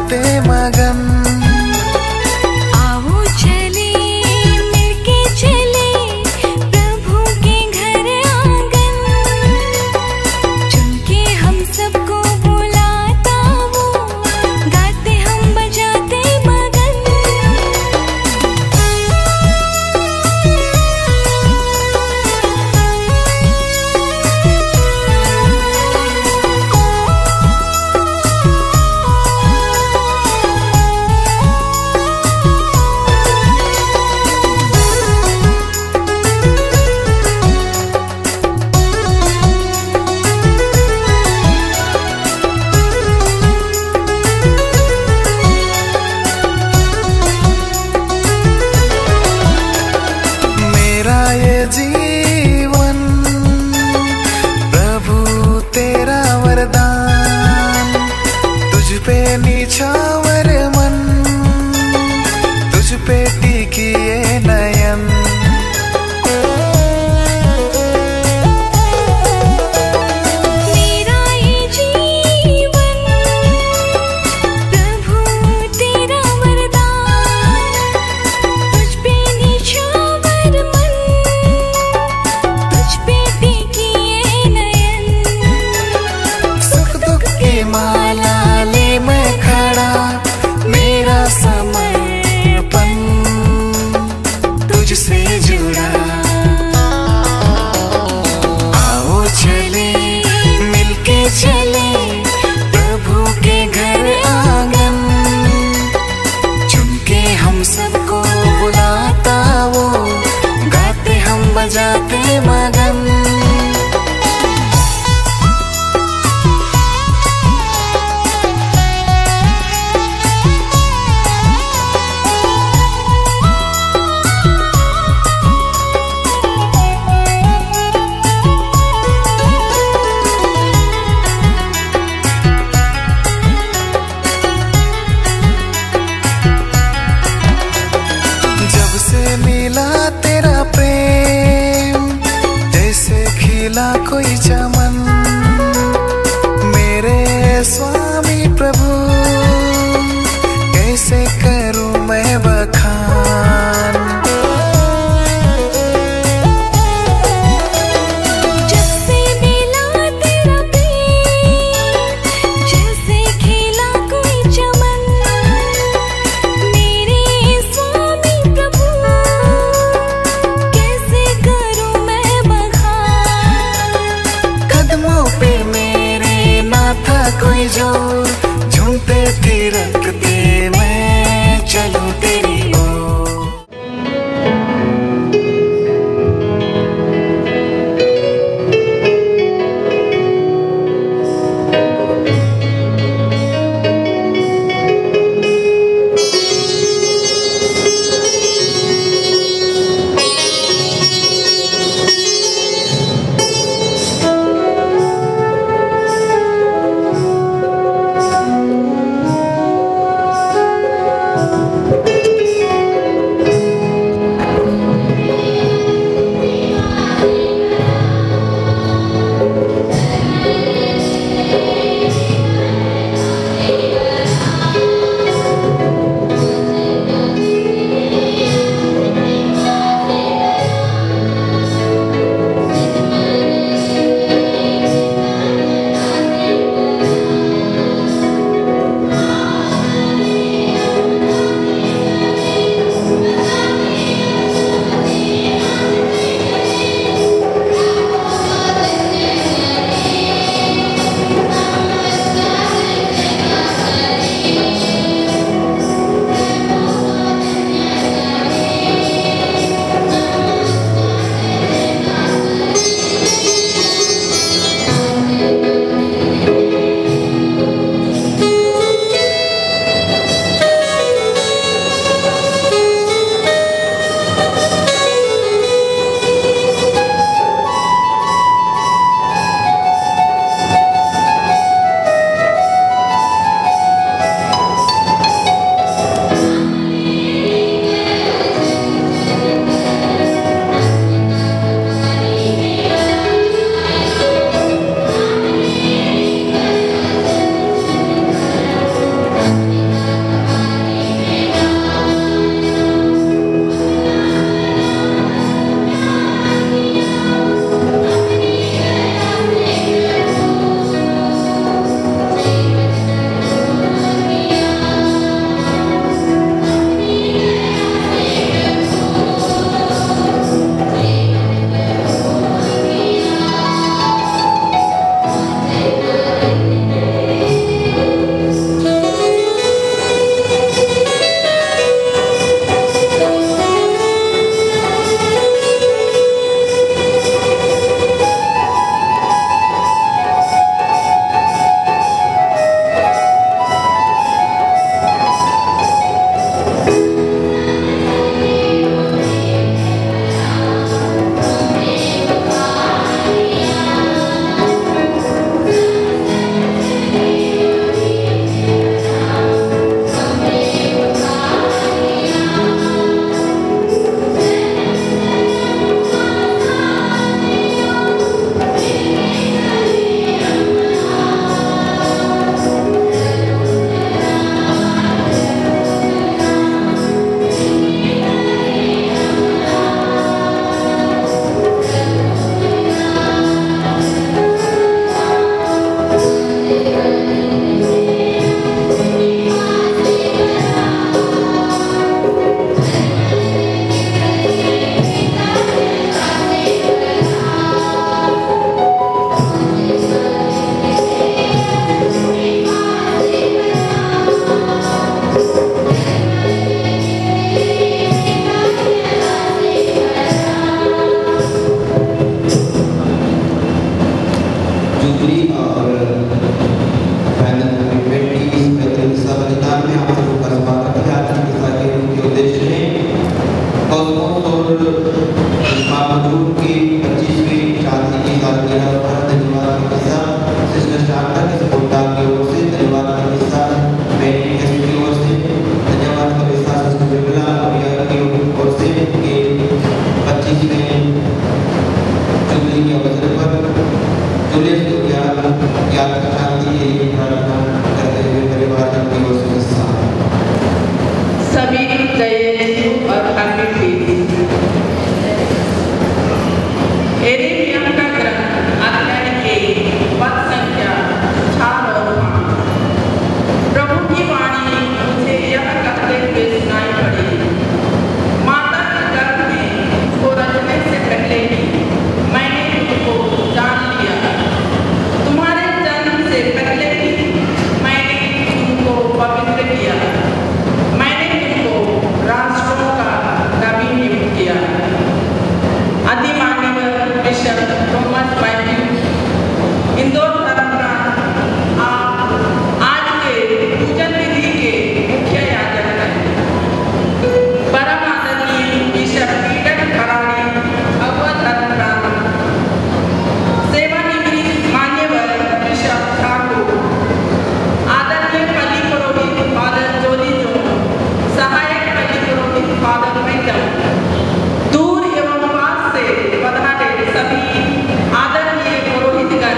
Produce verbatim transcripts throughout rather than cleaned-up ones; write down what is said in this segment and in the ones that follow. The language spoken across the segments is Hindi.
गाते मगन। आओ चले मिलके चले प्रभु के घर आंगन, चुन के हम सबको बुलाता वो, गाते हम बजाते मगन। सभी जय और हैप्पी एरेमिया का ग्रंथ अध्याय एक पद संख्या चार और पाँच। प्रभु की वाणी मुझे यह कहते हुए सुनाई पड़ी, माता के गर्भ में उसको रचने से पहले ही मैंने तुमको जान लिया, तुम्हारे जन्म से पहले ही मैंने तुमको पवित्र किया, मैंने तुमको राष्ट्रों का नबी नियुक्त किया। अधिमानव बिशप थॉमस मैथ्यू, इंदौर धर्मप्रांत, आप आज के पूजन विधि के मुख्य याजक हैं। परम आदरणीय बिशप पीटर खराड़ी, अगवा धर्मप्रांत, सेवानिवृत्त मान्यवर बिशप ठाकुर, आदरणीय पल्ली पुरोहित फादर जोली जो, सहायक पल्ली पुरोहित फादर मैडम, दूर एवं पास से पधारे सभी आदरणीय पुरोहितगण,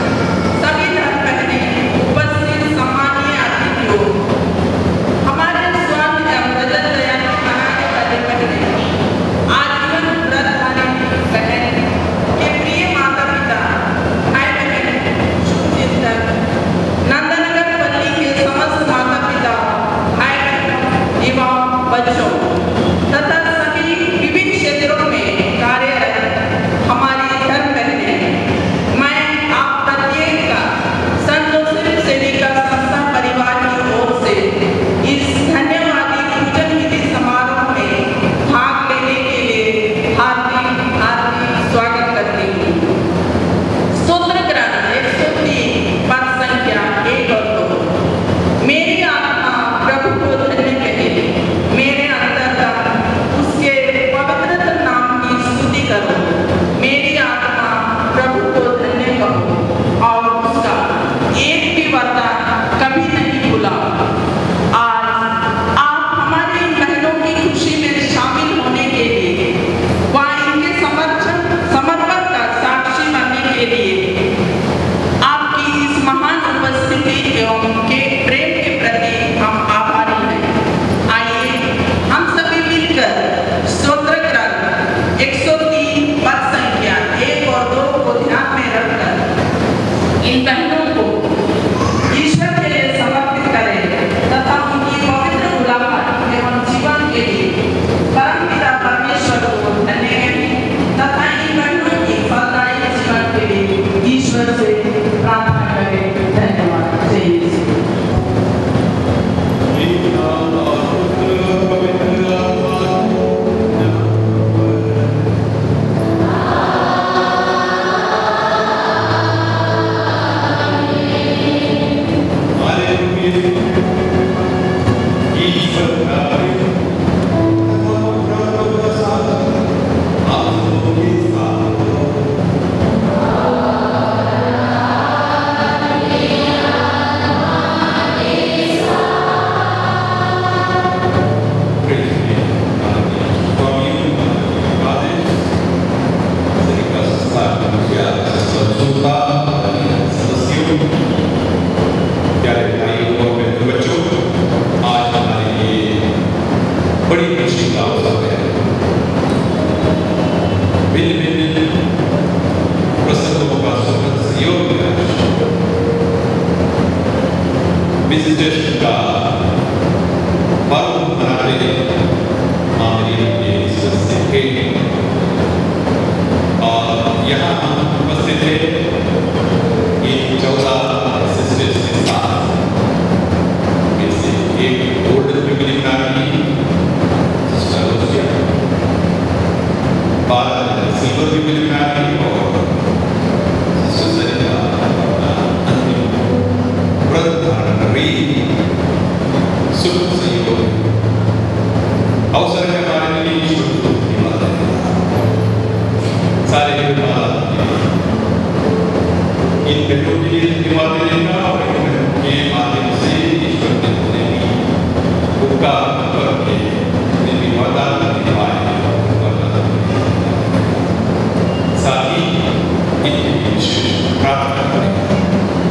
सभी धर्मपत्नी, उपस्थित सम्मानीय अतिथियों, हमारे स्वामी एवं रजत दयाल मनाने वाले बहने, आजीवन व्रत धारी बहन के प्रिय माता पिता, भाई बहन, शुभचिंतक, नंदनगर पल्ली के समस्त माता पिता, भाई बहन एवं बच्चों तथा सभी विभिन्न क्षेत्रों में कार्यरत हमारी धर्म बहनें, मैं आप प्रत्येक का संत जोसेफ सेविका संस्था परिवार की ओर से इस धन्यवादी पूजन विधि समारोह में भाग लेने के लिए हार्दिक हार्दिक स्वागत करती हूँ। स्तोत्र ग्रंथ एक सौ तीन पद संख्या एक और दो। मेरी आत्मा प्रभु को धन्य कहे, मेरे अंतरतम उसके पवित्र नाम की स्तुति करो। मेरी आत्मा प्रभु को धन्य कहो और उसका एक भी वरदान कभी नहीं भूला। आज आप हमारी इन बहनों की खुशी में शामिल होने के लिए व इनके समर्पण समर्पण का साक्षी बनने के लिए आपकी इस महान उपस्थिति एवं उनके प्रेम के प्रति हम आभारी हैं। आइए हम सभी मिलकर स्तोत्र ग्रंथ एक सौ तीन पद संख्या एक और दो को ध्यान में रखकर इन बहनों को ईश्वर के लिए समर्पित करें तथा उनकी पवित्र मुलाकात एवं जीवन के लिए परमपिता परमेश्वर को धन्य करें तथा इन बहनों की फलदायी जीवन के लिए ईश्वर से प्रार्थना करें। धन्यवाद। जय यीशु।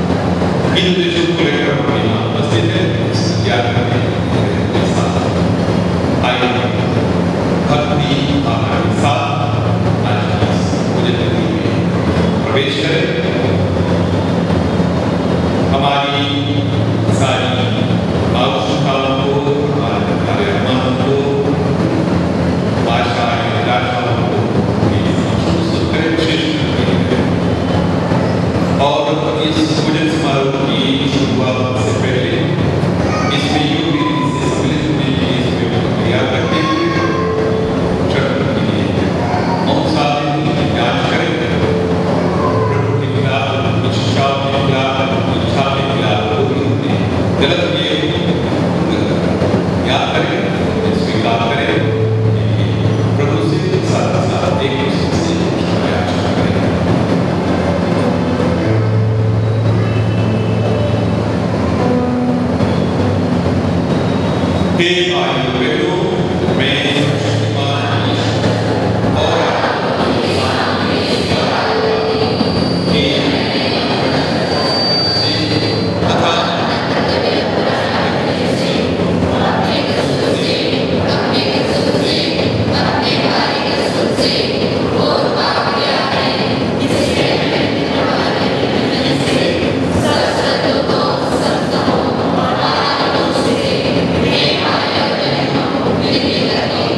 इन देशों को लेकर अपनी उपस्थित है याद करने के साथ हे भाई बहनों, मैं शक्तिमान और Thank you.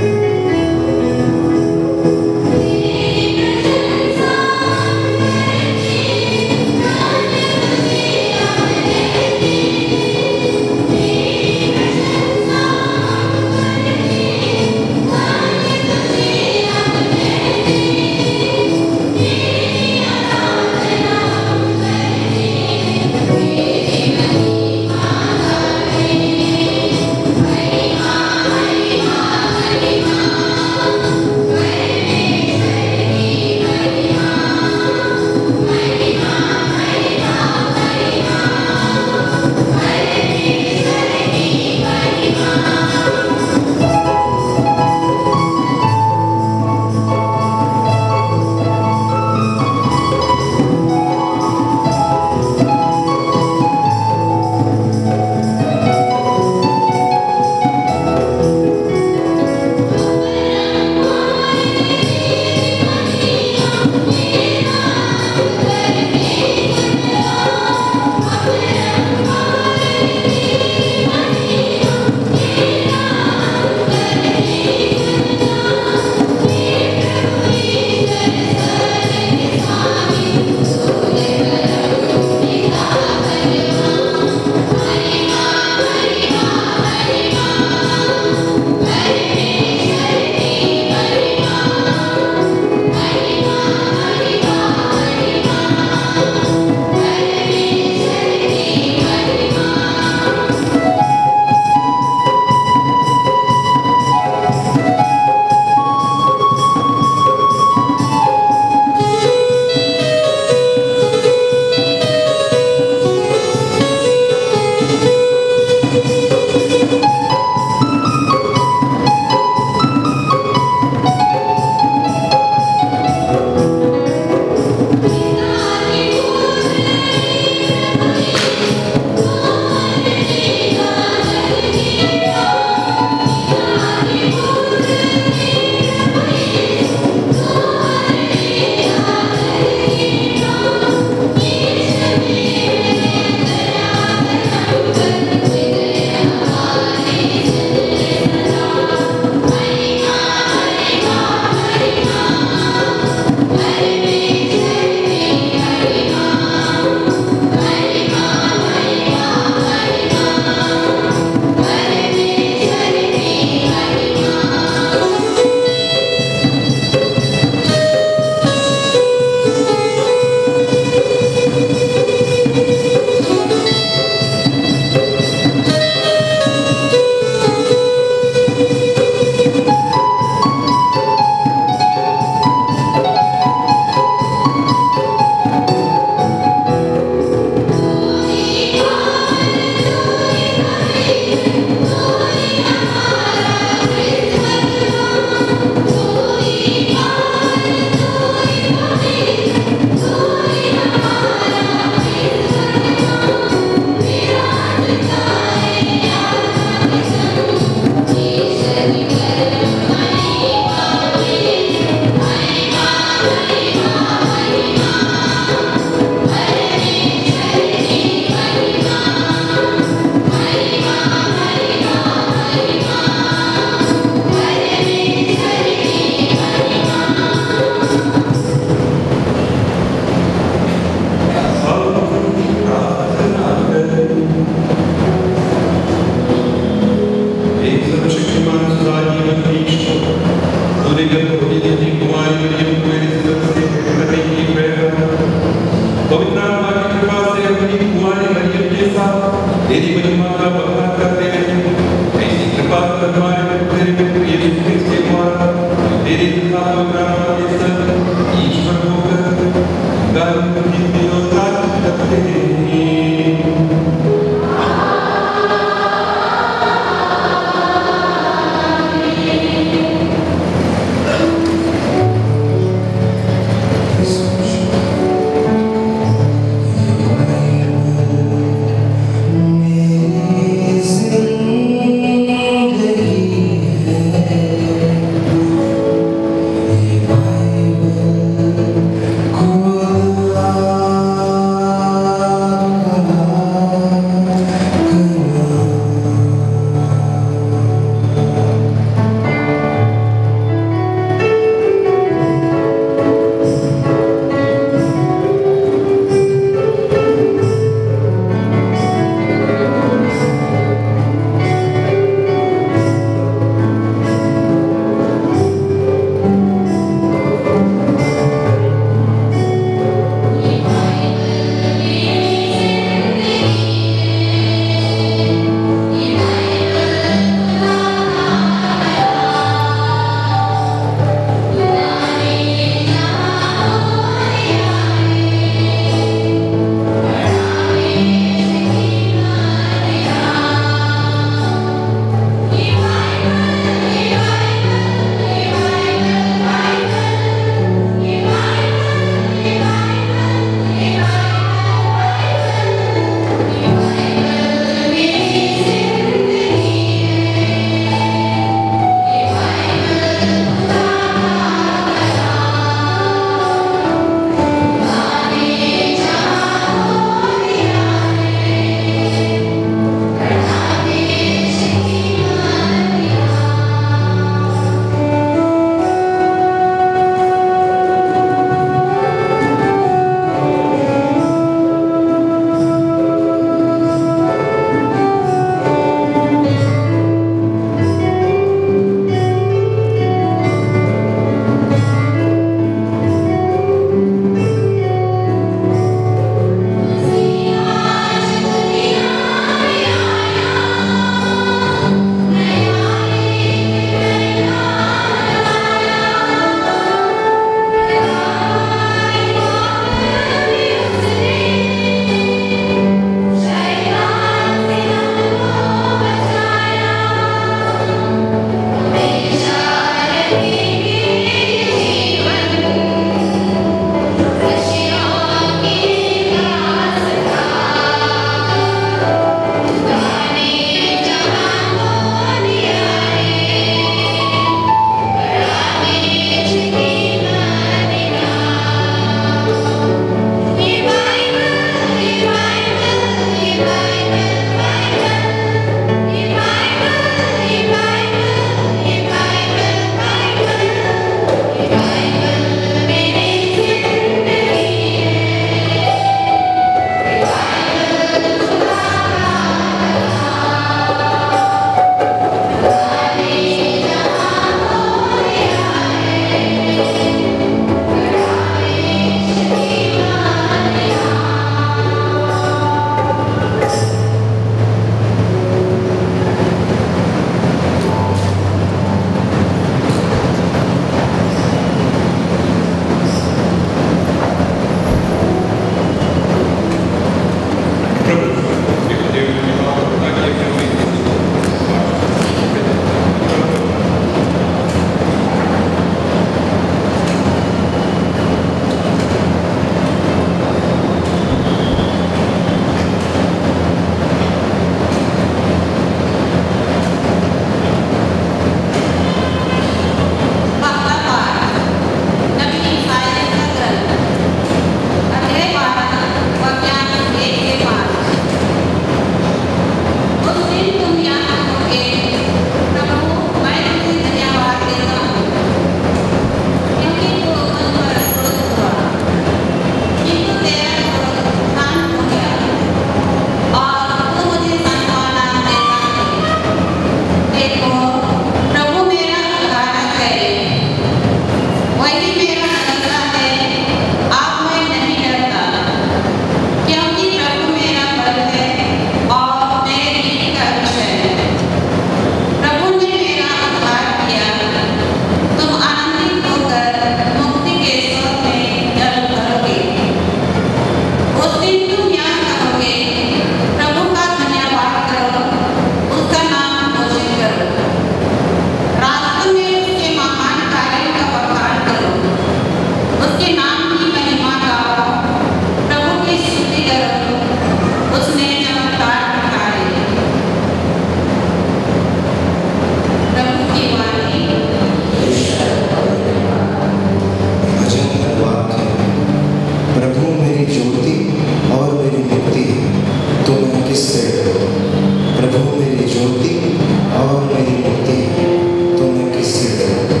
प्रभु मेरी ज्योति और मेरी मुक्ति है, तो मैं किससे डरूं? प्रभु मेरी ज्योति और मेरी मुक्ति है, तो मैं किससे डरूं?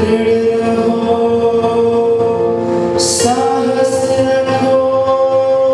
साहस रखो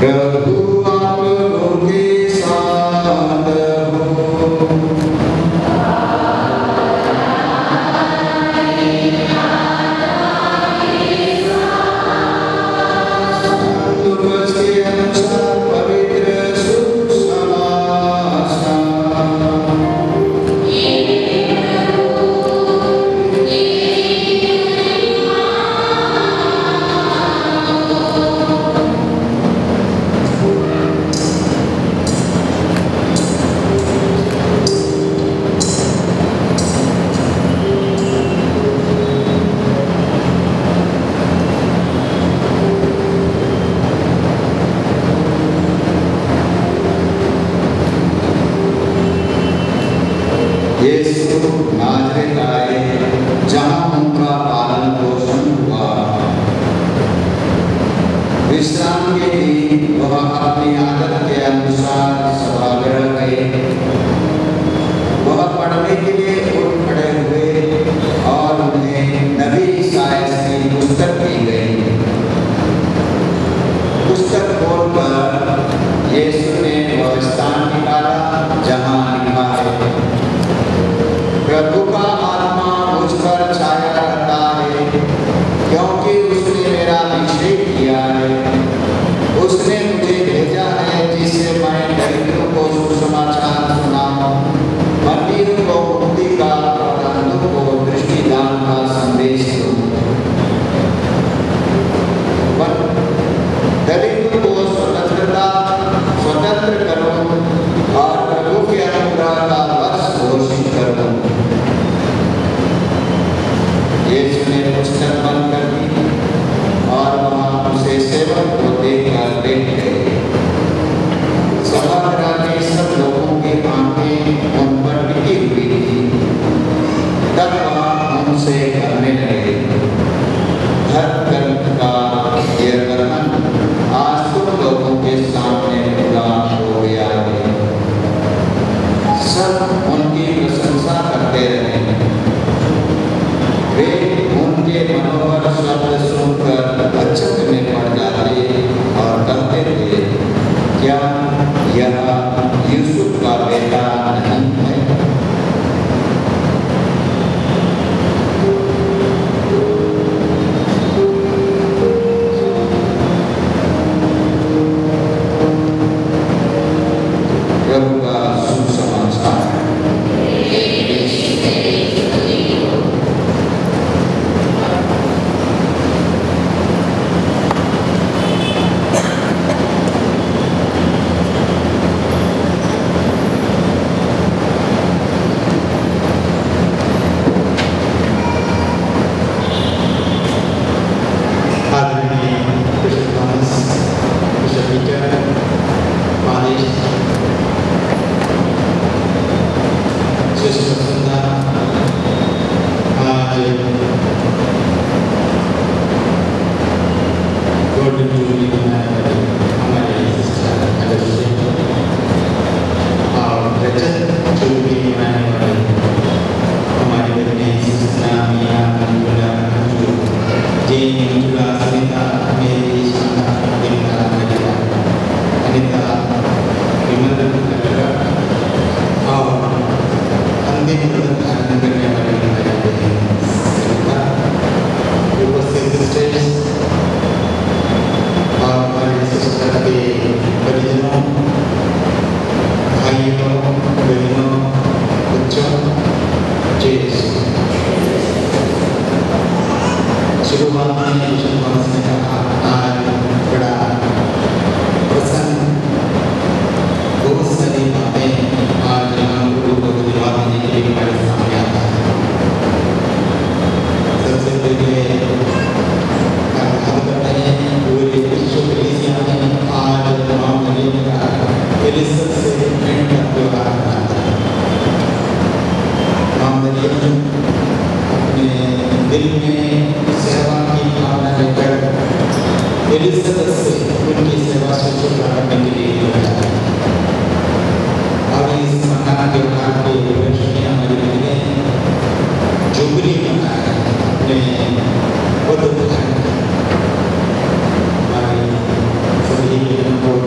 Hãy subscribe cho kênh Ghiền Mì Gõ để không bỏ lỡ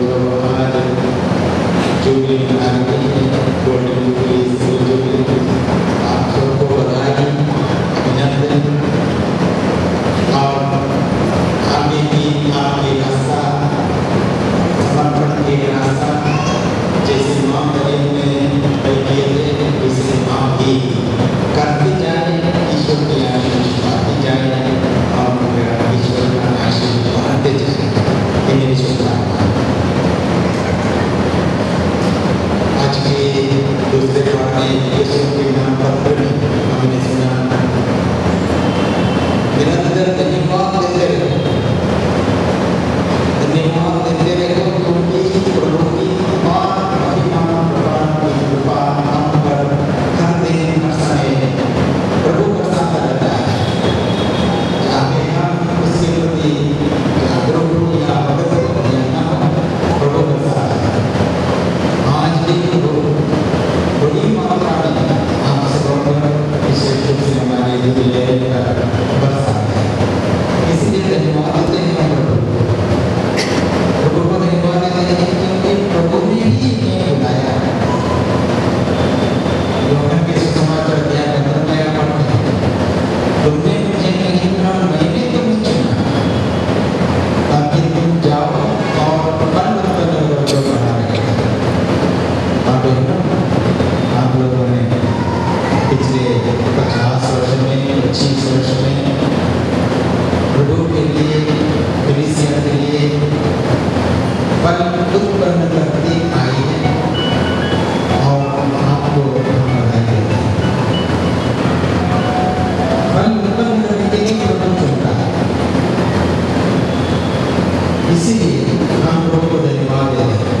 उत्पन्न करती आई है और आपको हम बधाई देते हैं। फल उत्पन्न करने के लिए प्रभु चुनता है, इसीलिए हम प्रभु को धन्यवाद देते हैं।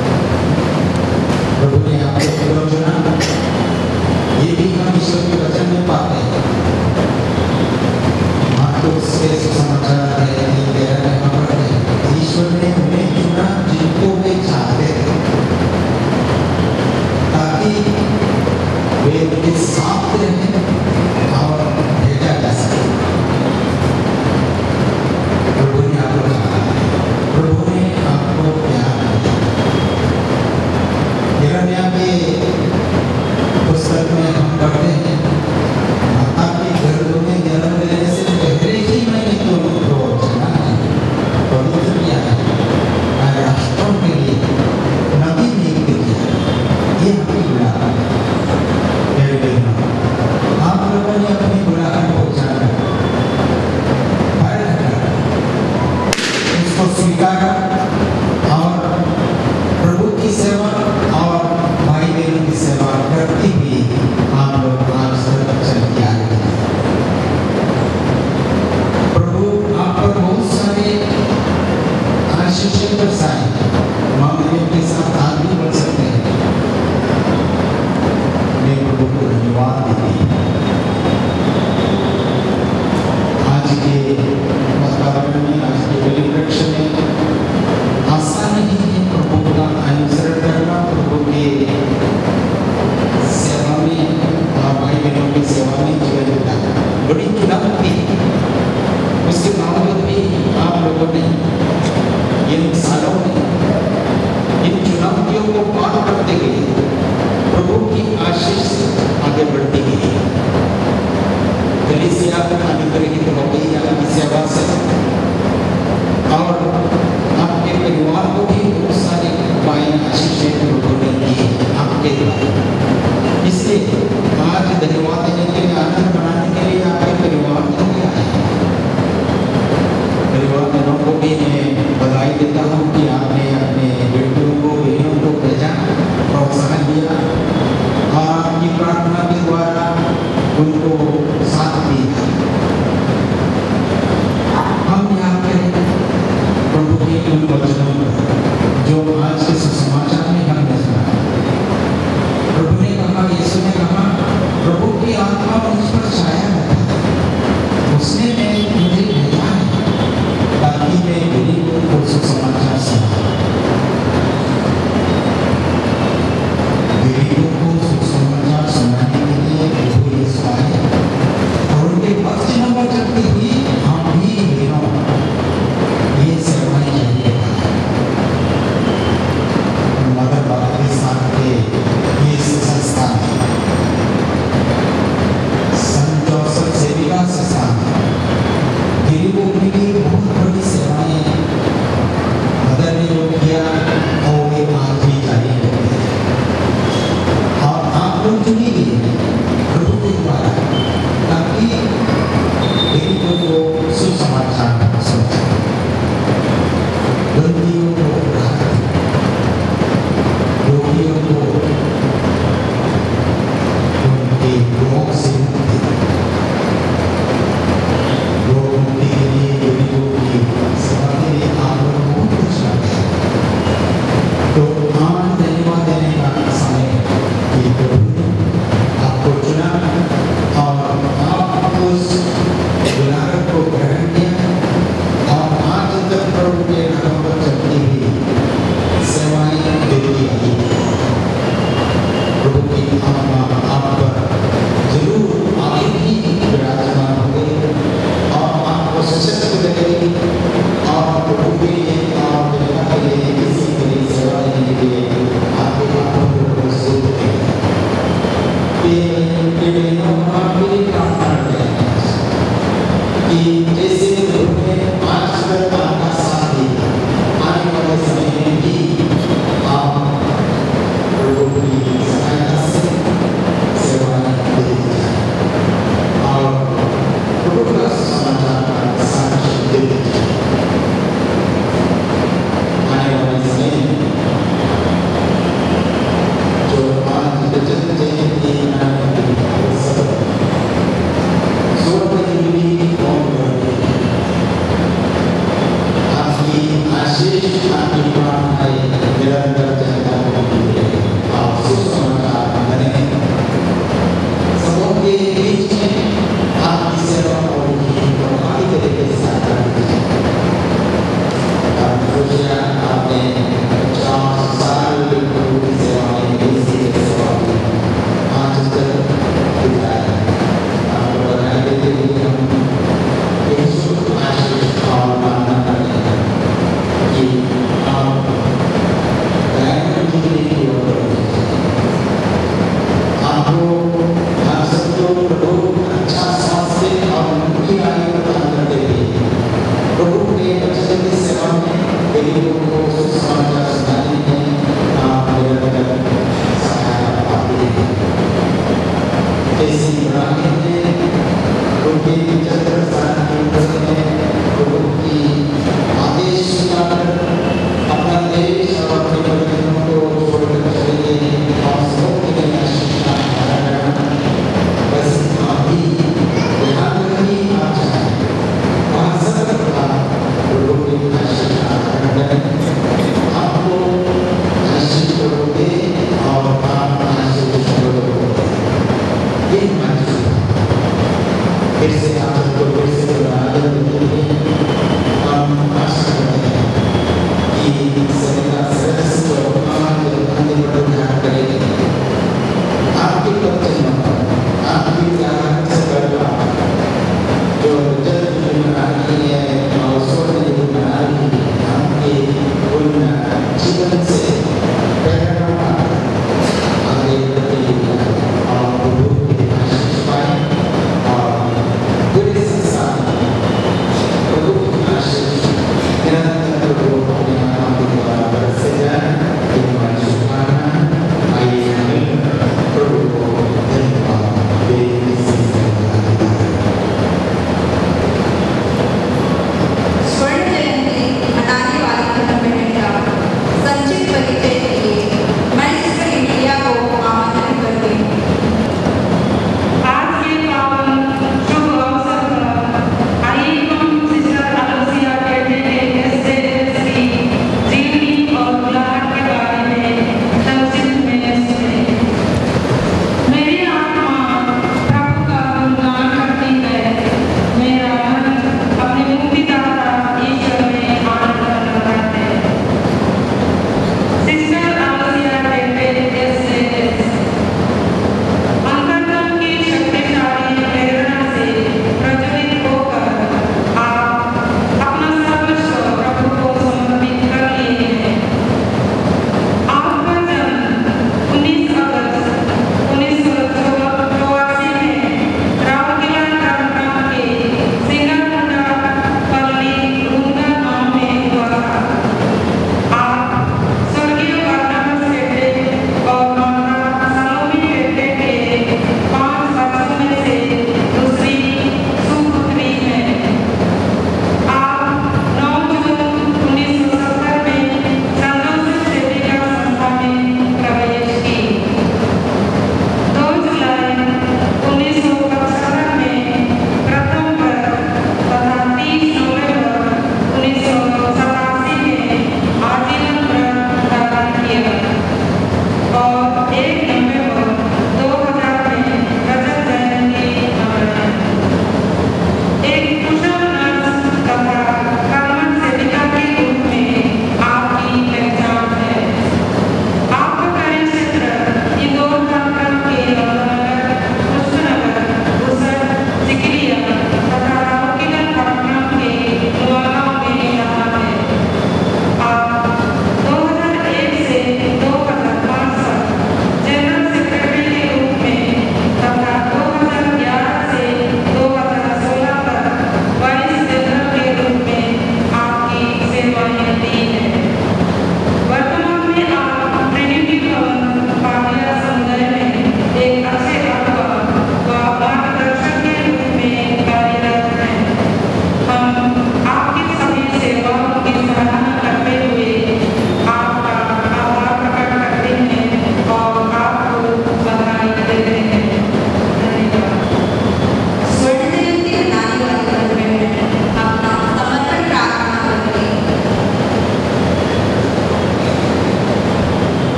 प्रभु ने आपको फल चुना, ये भी हम ईश्वर के वचन में पाते हैं। मार्कुस के सुसमाचार है तेरह में हम पढ़ते हैं, ईश्वर ने उन्हें चुना जिनको वे चाहते थे, ताकि वे उनके साथ रहें और भेजा जा सके। प्रभु ने आपको चाहा, प्रभु ने आपको प्यार किया। यिर्मयाह के पुस्तक में हम पढ़ते हैं, माता के गर्भ में जन्म लेने से पहले ही मैंने तुमको चुना है, पवित्र किया है, और राष्ट्रों के लिए नबी नियुक्त किया है। ये आपकी बुलाहट है मेरे बहनों। आप लोगों ने अपनी बुलाहट को जाना, परख कर उसको स्वीकारा और प्रभु की सेवा और भाई बहनों की सेवा करती हुई आप लोग आज तक चल के आ रहे हैं। प्रभु आप पर बहुत सारे आशीषें बरसाए, मामले के साथ आप भी बढ़ सकते हैं। मैं प्रभु को धन्यवाद देती हूँ। आज के वातावरण में, आज के परिप्रेक्ष्य में आसान नहीं है प्रभु का अनुसरण करना, प्रभु के सेवा में और भाई बहनों की सेवा में जीवन बिताना बड़ी चुनौती है। उसके बावजूद भी आप लोगों ने इन सालों में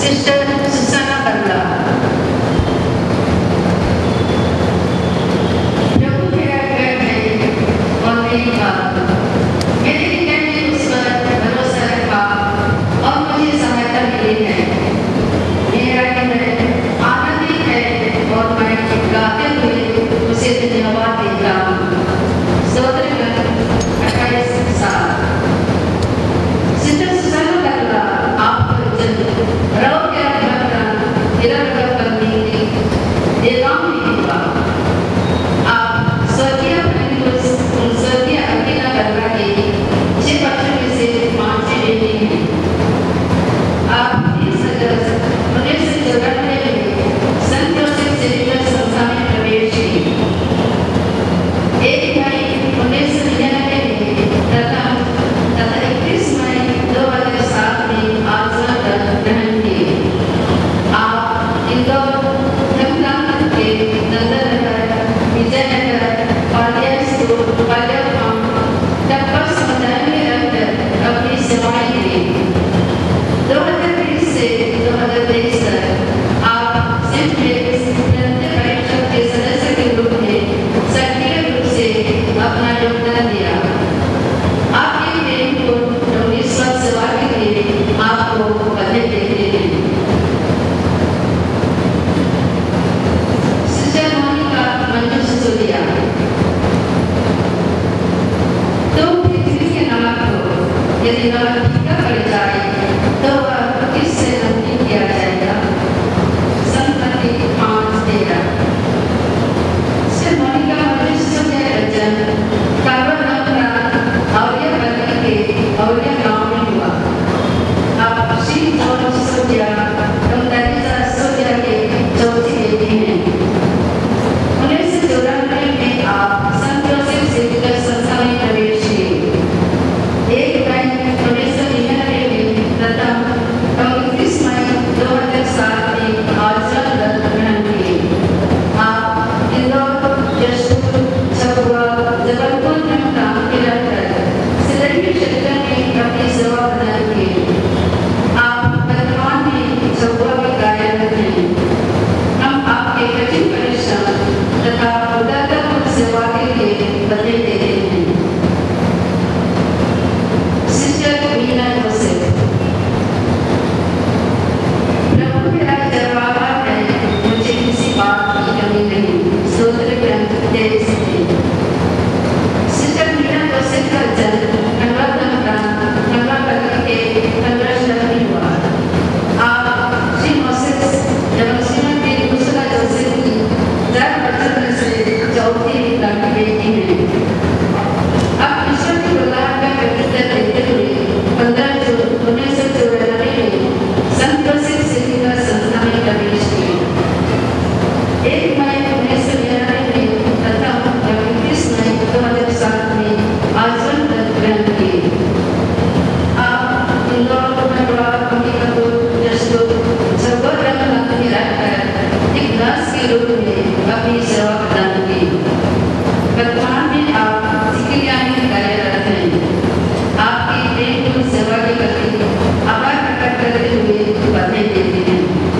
सिस्टर सुसाना बल्ला। प्रभु मेरा घर है और मेरी बात, मेरे हृदय ने उस पर भरोसा रखा और मुझे सहायता मिली है। मेरा हृदय आनंदित है और मैं गाते हुए उसे धन्यवाद देता हूँ। स्तोत्र अट्ठाईस साल। सिस्टर सुसाना बल्ला आपको रहो क्या भक्तन इधर-उधर करने के एलान नहीं हुआ। आप स्वर्गीय प्रेमिकुस उन स्वर्गीय अकेला बल्ला के छह बच्चों में से पांचवें बेटे हैं। आप तीस अगस्त उन्नीस सौ चौरानवे में संत जोसेफ सेवियर संस्था में प्रवेश की। एक मई उन्नीस सौ निन्यानवे में प्रथम तथा इक्कीस मई दो हजार सात में आजीवन व्रत ग्रहण किए। आप इंदौर, धमदान के नंदनगर, विजयनगर, पालियासपुर, पालियापाम, टप्पर समुदाय में रहकर अपनी सेवाएं दी। दो हजार बीस से दो हजार तेईस तक आप सेंट मेरीज नृत्य परिषद के सदस्य के रूप में सक्रिय रूप से अपना योगदान दिया। आपके प्रेम को निस्वार्थ सेवा के लिए आपको बधाई देते हैं। Sister Monica Manju Sisodia. तुम पृथ्वी के नमक हो, यदि नमक फीका पड़ जाए तो वह किससे नमकीन किया जाएगा। संपत्ति पांच तेरह। सिस्टर मोनिका मंजू सिसोदिया का जन्म काबा औरिया बल्ली के औरिया गांव में हुआ। आप श्री जॉर्ज सिसोदिया एवं दरिजा सिसोदिया के चौथी बेटी हैं। उन्नीस सौ चौरानवे में आप संत जोसेफ सेवियर संस्था में प्रवेश किए। एक मई उन्नीस सौ निन्यानवे में प्रथम एवं इक्कीस मई दो हजार सात में आजीवन व्रत ग्रहण किए। आप इंदौर, जशपुर, छपरा, जबलपुर में काम के रहकर सिलेंडर क्षेत्र में अपनी सेवा प्रदान की। आप वर्तमान में छपरा में कार्यरत हैं। हम आपके कठिन परिश्रम तथा उदारतापूर्ण सेवा के लिए बधाई देते हैं। Sister Meena Joseph. प्रभु मेरा जवाबा है, मुझे किसी बात की कमी नहीं। स्तोत्र ग्रंथ तेईस में। सिस्टर मीना जोसेफ का जन्म खंडवा खंडवा बल्ली के पंद्रह शहर में हुआ। आप श्री मोसेस एवं श्रीमती दूसरा जोसेफ की चार बच्चों में से चौथी लड़की बेटी हैं। अब ईश्वर की बुलाहट का प्रत्युत्तर देते हुए पंद्रह जून उन्नीस सौ चौरानवे में संत जोसेफ सेवियर संस्था में प्रवेश किए। एक मई उन्नीस सौ निन्यानवे में प्रथम एवं इक्कीस मई दो हजार सात में आजीवन व्रत ग्रहण किए। आप इंदौर, खंडवा, अंबिकापुर, जशपुर, छपरा में रहकर एक नर्स के रूप में अपनी सेवा प्रदान की। वर्तमान में आप सिकिलिया में कार्यरत हैं। आपकी प्रेमपूर्ण सेवा के प्रति आभार प्रकट करते हुए बधाई देते हैं।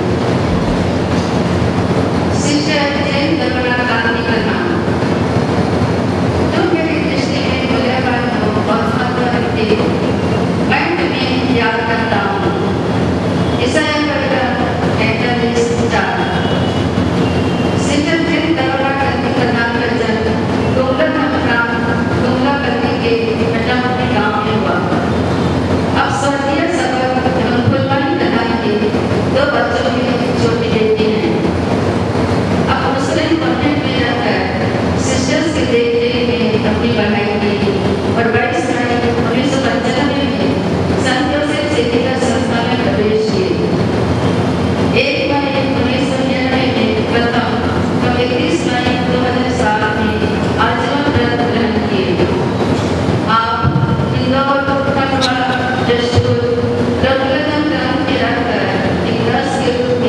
सिस्टर जैन दर्पणा कांति प्रधान। तुम मेरी दृष्टि में मूल्यवान हो और महत्व रखते हो, मैं तुम्हें याद करता हूँ। ईसाया पैंतालीस चार। सिस्टर जैन दर्पणा कांति प्रधान का जन्म डोंगरा ग्राम डोंगरा बल्ली के हटामती गांव में हुआ। अब स्वर्गीय सबक एवं फुलवानी प्रधान के दो बच्चों में छोटी बेटी हैं। अब मुस्लिम कॉन्वेंट में रहकर सिस्टर्स के देखरेख में अपनी पढ़ाई की और बाईस मई उन्नीस सौ पंचानवे में संत जोसेफ सेवियर संस्था में प्रवेश किए। एक मई उन्नीस सौ निन्यानवे में प्रथम और इक्कीस मई दो हजार सात में आजीवन व्रत ग्रहण किए। आप इंदौर, खंडवा, जशपुर, रघुनाथगंज ग्राम में रहकर एक नर्स के रूप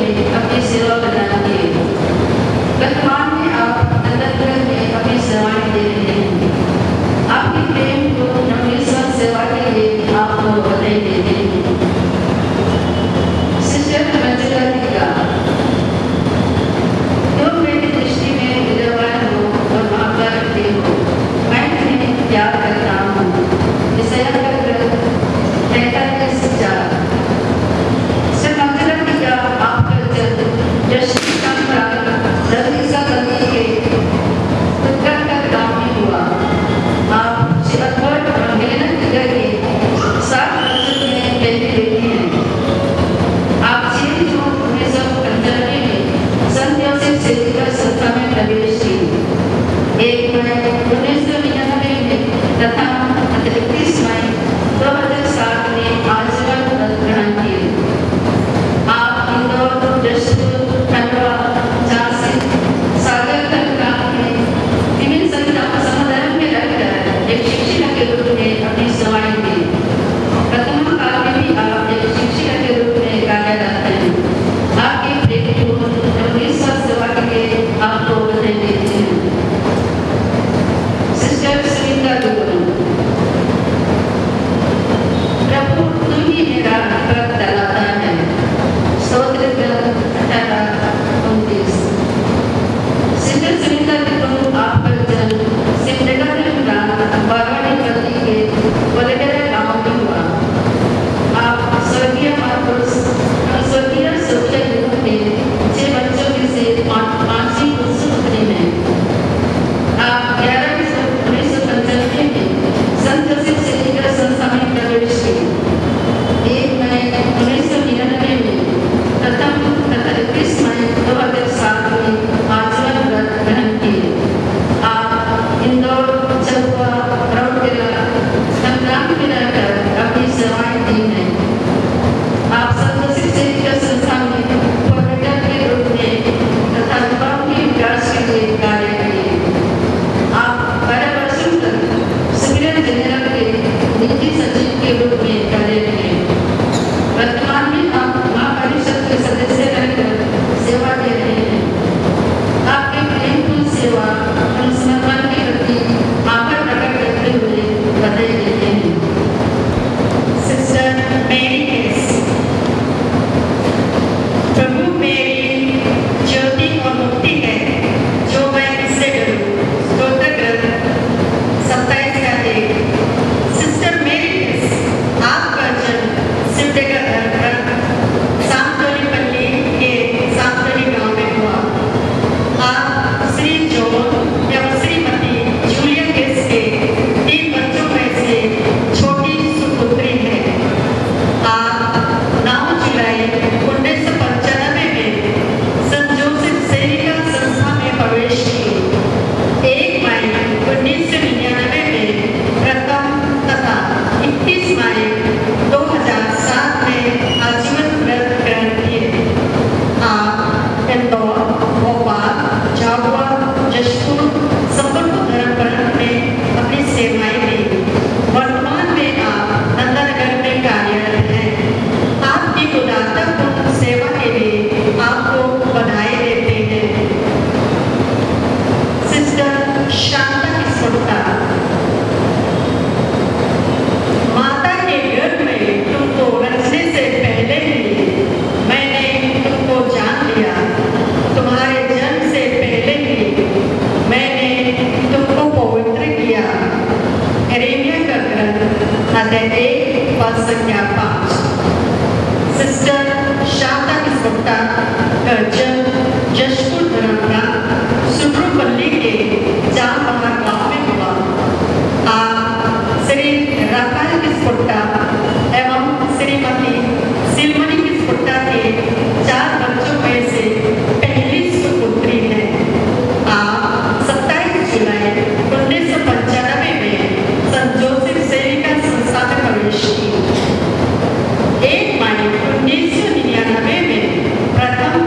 एक मई उन्नीस सौ निन्यानवे में प्रथम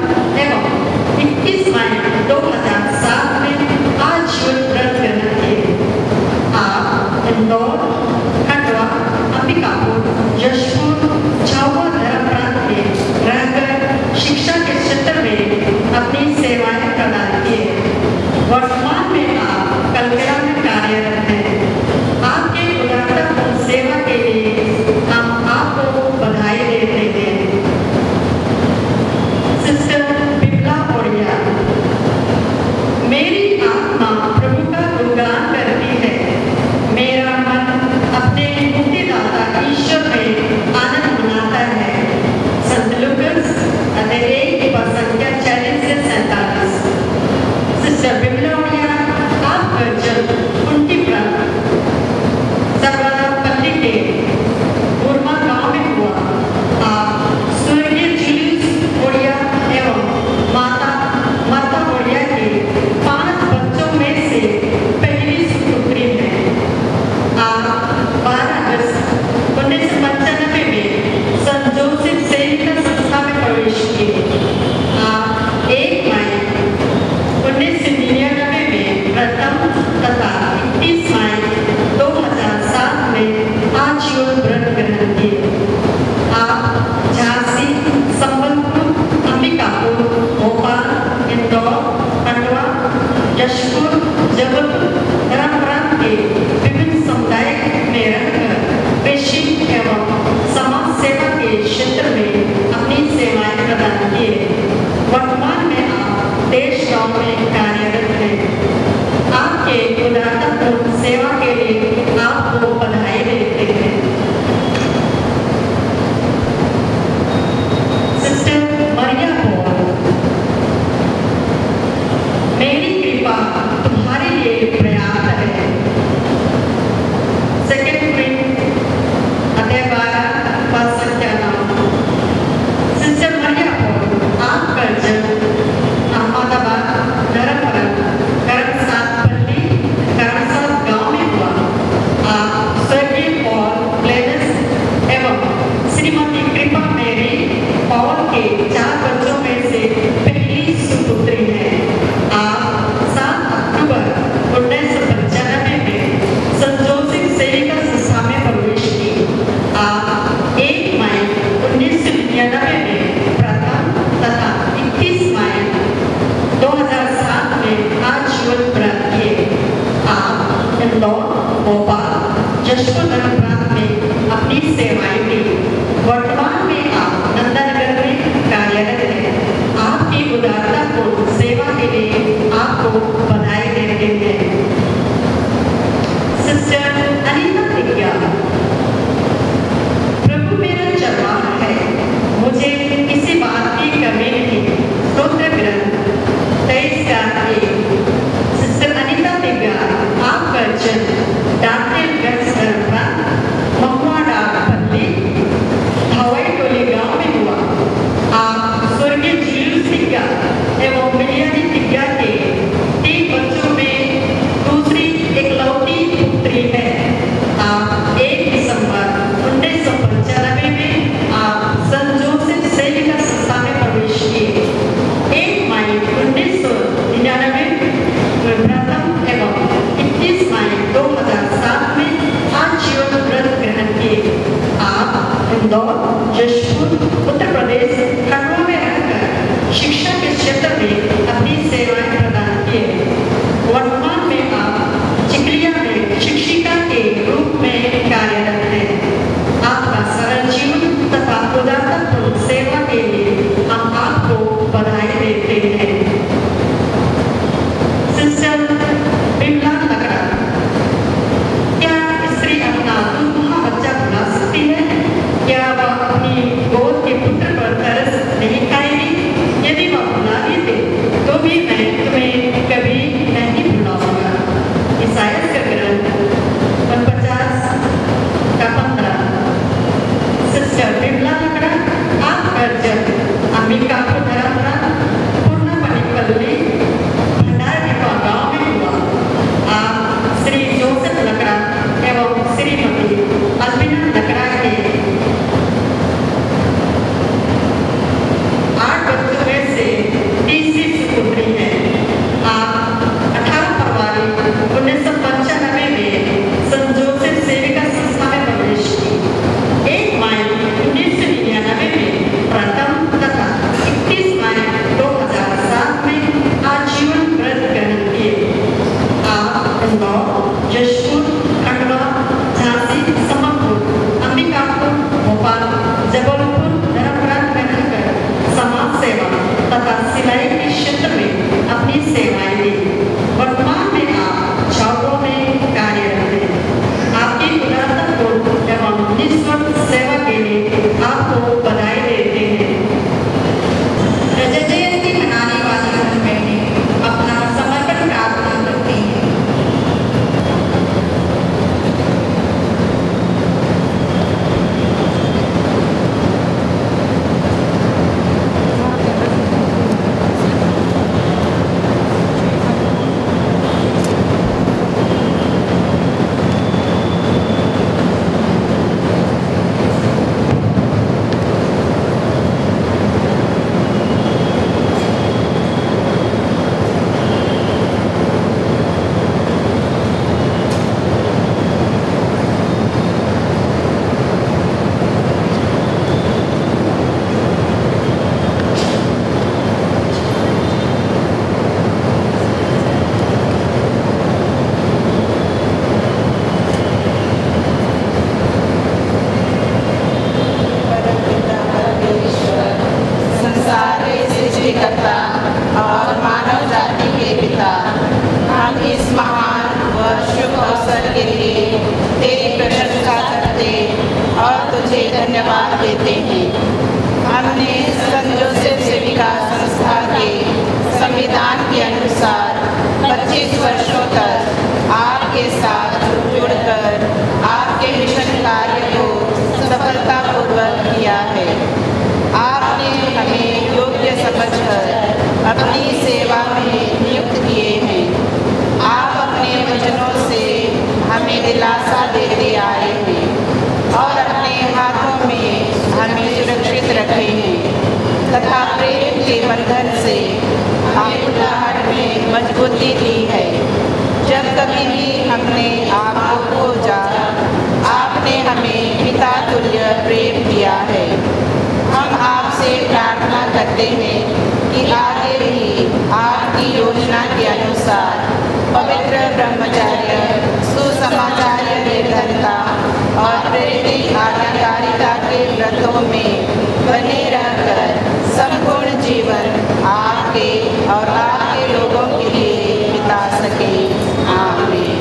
के उदारतापूर्ण सेवा के लिए आपको बधाई देते हैं। सिस्टर मरिया पॉल, मेरी कृपा तुम्हारे लिए पर्याप्त है। सेकेंड प्रिंट अध्याय बारह पद संख्या नौ। सिस्टर मरिया पॉल, आपका जन्म अहमदाबाद, धर्मपुर, करण सात पल्ली, करण सात धन्यवाद देते हैं। हमने संत जोसेफ सेविका संस्था के संविधान के अनुसार पच्चीस वर्षों तक आपके साथ जुड़कर आपके मिशन कार्य को सफलतापूर्वक किया है। आपने हमें योग्य समझकर अपनी सेवा में नियुक्त किए हैं। आप अपने वचनों से हमें दिलासा देते आए हैं और अपने हाथों में हमें सुरक्षित रखे हैं तथा प्रेम के बंधन से आपकी में मजबूती दी है। जब कभी भी हमने आपको खोजा, आपने हमें पिता तुल्य प्रेम दिया है। हम आपसे प्रार्थना करते हैं कि आगे भी आपकी योजना के अनुसार पवित्र ब्रह्मचर्य, सुसमाचार्य निर्धनता और प्रेरित आज्ञाकारिता के व्रतों में बने रहकर संपूर्ण जीवन आपके और आपके लोगों के लिए बिता सके। आमीन।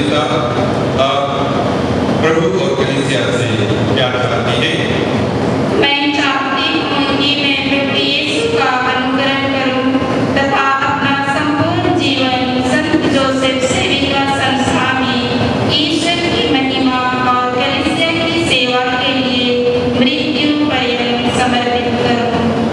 कलिसिया प्रभु और कलिसिया से क्या चाहती है? मैं चाहती हूँ कि मैं प्रभु यीशु का अनुकरण करूँ तथा अपना संपूर्ण जीवन संत जोसेफ सेविका संस्था में ईश्वर की महिमा और कलिसिया की सेवा के लिए मृत्यु पर्यंत समर्पित करूँ।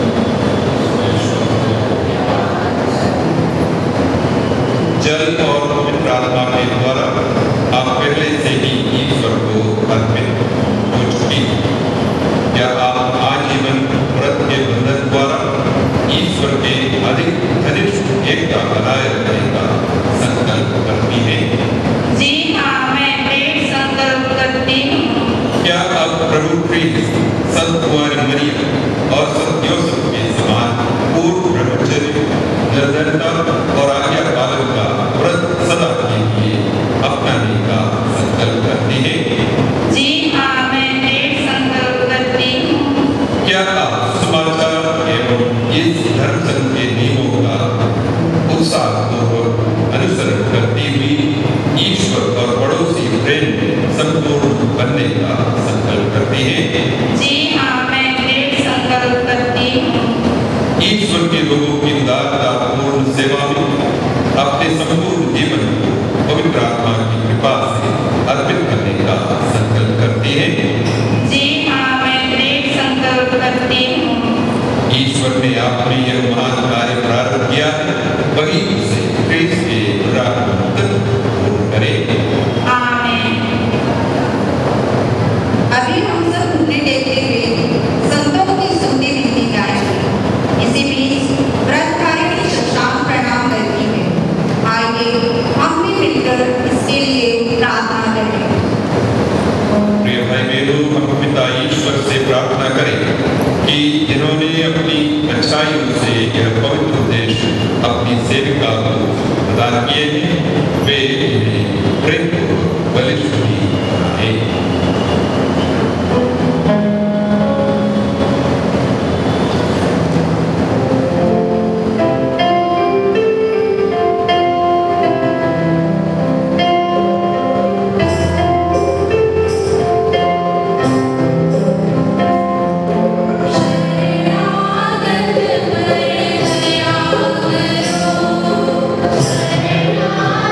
जल और पवित्र आत्मा के द्वारा आप पहले से ही ईश्वर को अर्पित हो चुकी हैं। क्या आप आजीवन व्रत के बंधन द्वारा ईश्वर के अधिक घनिष्ठ एकता बनाए रखने का संकल्प करती हैं? जी हाँ, मैं दृढ़ संकल्प करती हूँ। क्या आप प्रभु ख्रीस्त, संत कुंवारी मरियम और संत योसेफ के समान पूर्ण ब्रह्मचर्य, निर्धनता और आज्ञा पालन का व्रत सदा के लिए अपनाने का संकल्प करती हैं? जी हाँ, मैं दृढ़ संकल्प करती हूँ। क्या आप समाचार एवं इस धर्म संघ के नियमों का उत्साहपूर्वक अनुसरण करती हुई ईश्वर और पड़ोसी प्रेम में संपूर्ण बनने का संकल्प करती हैं? जी हाँ, मैं दृढ़ संकल्प करती हूँ। ईश्वर के लोगों की उदारतापूर्ण सेवा में अपने संपूर्ण जीवन को पवित्र आत्मा की कृपा से अर्पित करने का संकल्प करती हैं? जी हाँ, मैं दृढ़ संकल्प करती हूँ। ईश्वर ने आपने यह महान कार्य प्रारंभ किया है, वही उसे ख्रीस्त के पुनरुत्थान तक पूर्ण करे। आमीन। अभी हम सब घुटने टेकते हुए संतों की स्तुति विनती गाएंगे। इसी बीच व्रतधारी की साष्टांग प्रणाम करती है। आइए हम भी मिलकर इसके लिए प्रार्थना करें। प्रिय भाई बहनों, हम पिता ईश्वर से प्रार्थना करें कि जिन्होंने अपनी अच्छाइयों से यह पवित्र उद्देश्य अपनी सेविका को प्रदान किए हैं, वे इन्हें प्रेमपूर्वक बलिष्ठ भी बनाएं। शरणागत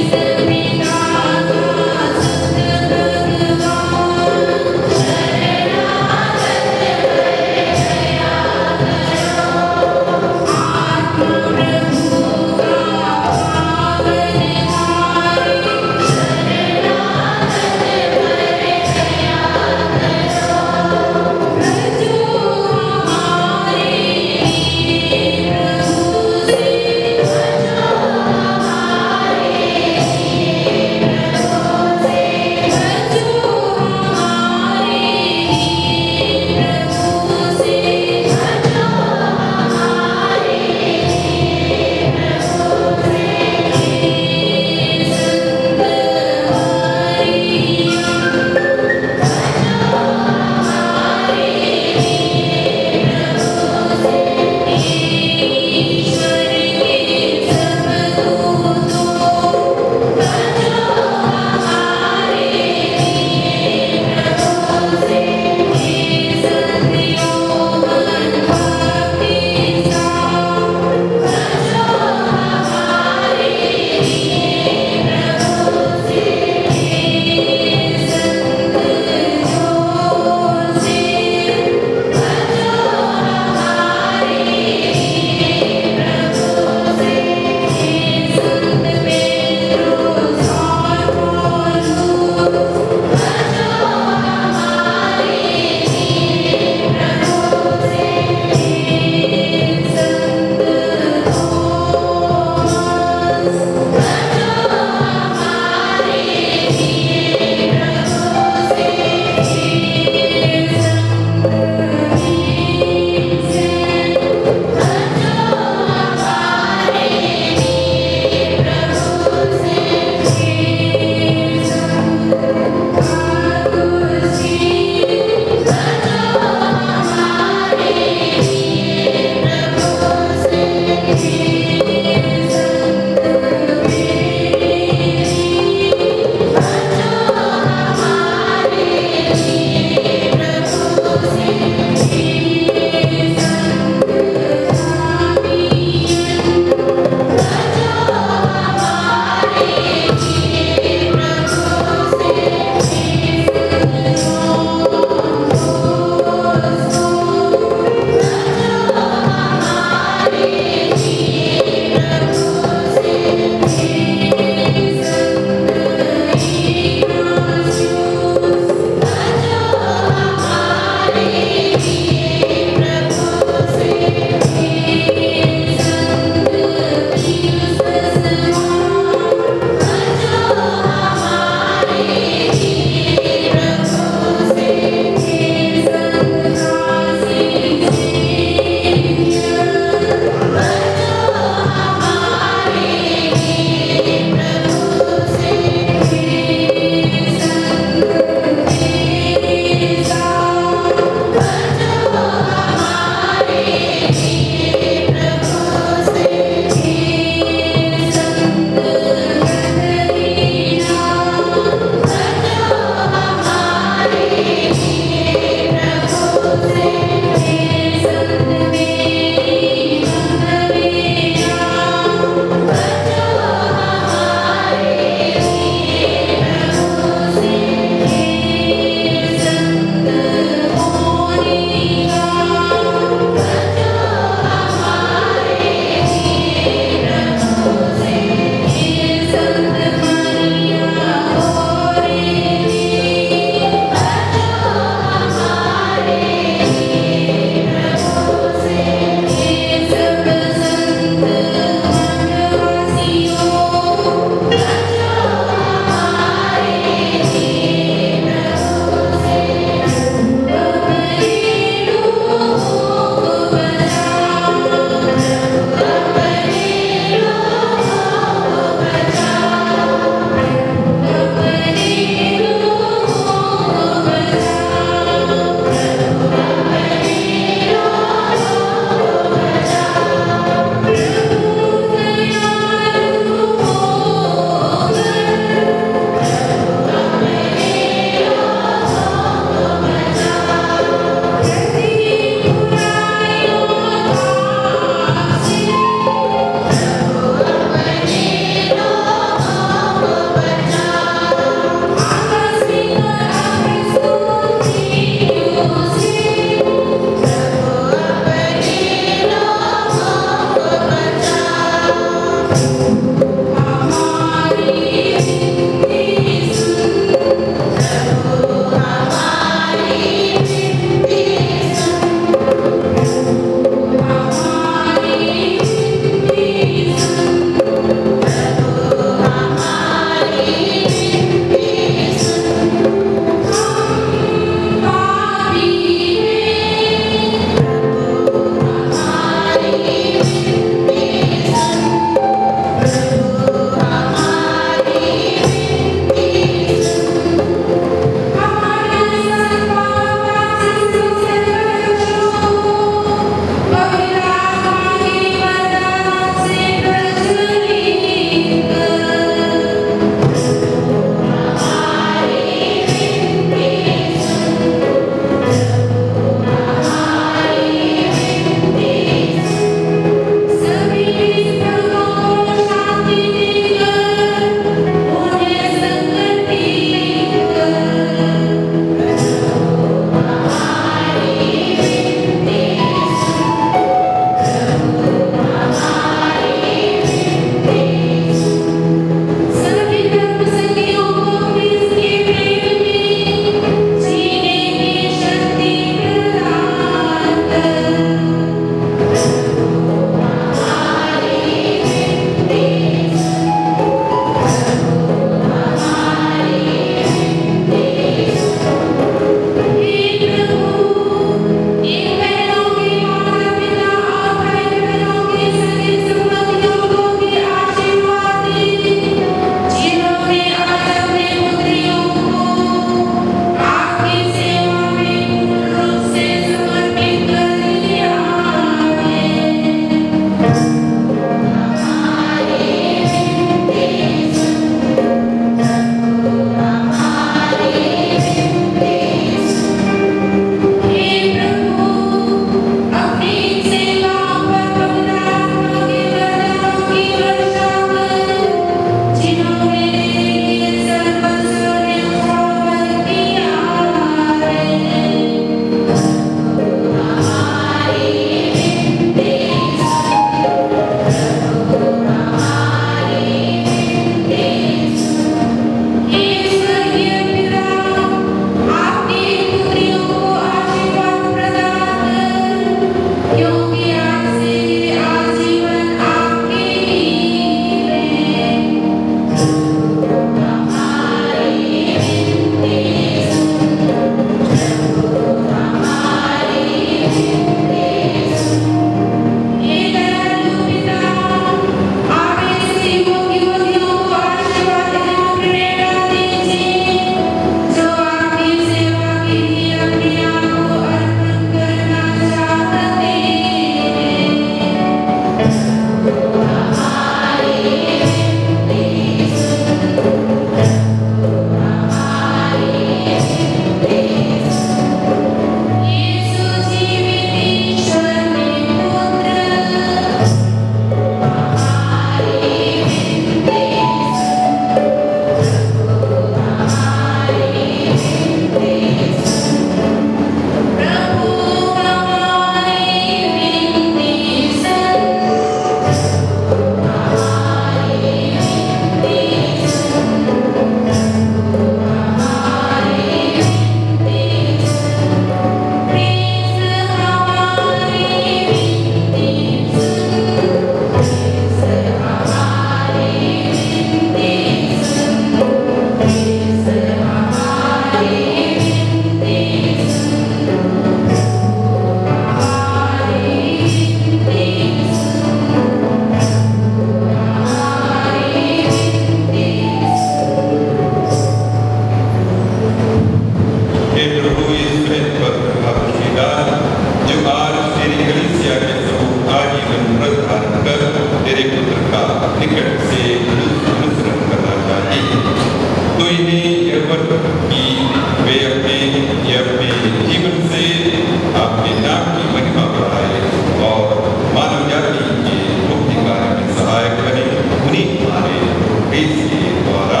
तो इन्हें यह वर्ष की वे अपने ये अपने जीवन से आपके नाम की महिमा बढ़ाए और मानव जाति के मुक्ति कार्य में सहायक बने। उन्हीं हमारे प्रेस के द्वारा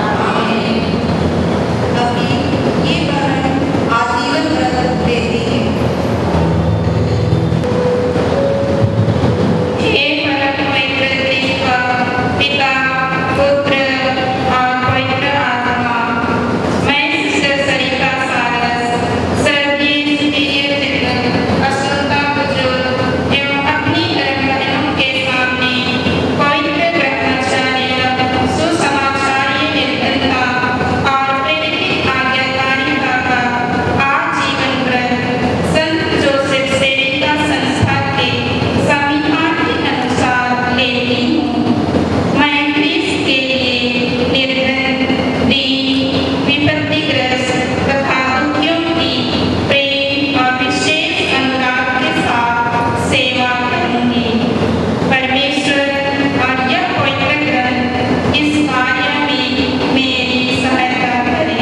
अभी ये बहन आजीवन व्रत लेती है। हे परम पवित्र त्रित्व पिता पुत्र और पवित्र आत्मा, मैं सिस्टर सरिता सारस स्वर्गीय सुपीरियर जनरल असुरता बुजुर्ग एवं अपनी धर्म बहनों के सामने पवित्र ब्रह्मचर्य सुसमाचार्य निर्धनता और प्रेरित आज्ञाकारिता का आजीवन व्रत संत जोसेफ सेविका संस्था के संविधान के अनुसार लेती हूँ। मैं क्रिस्त के लिए निर्धन, दीन, विपत्तिग्रस्त तथा दुखियों की प्रेम और विशेष अनुराग के साथ सेवा करूँगी। परमेश्वर और यह पवित्र ग्रंथ इस कार्य में मेरी सहायता करें।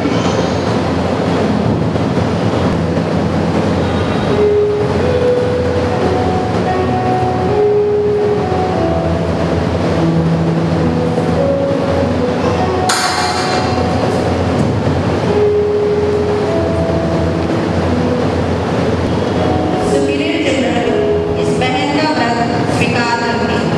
सुपीरियर जनरल इस बहन का व्रत स्वीकार करती है।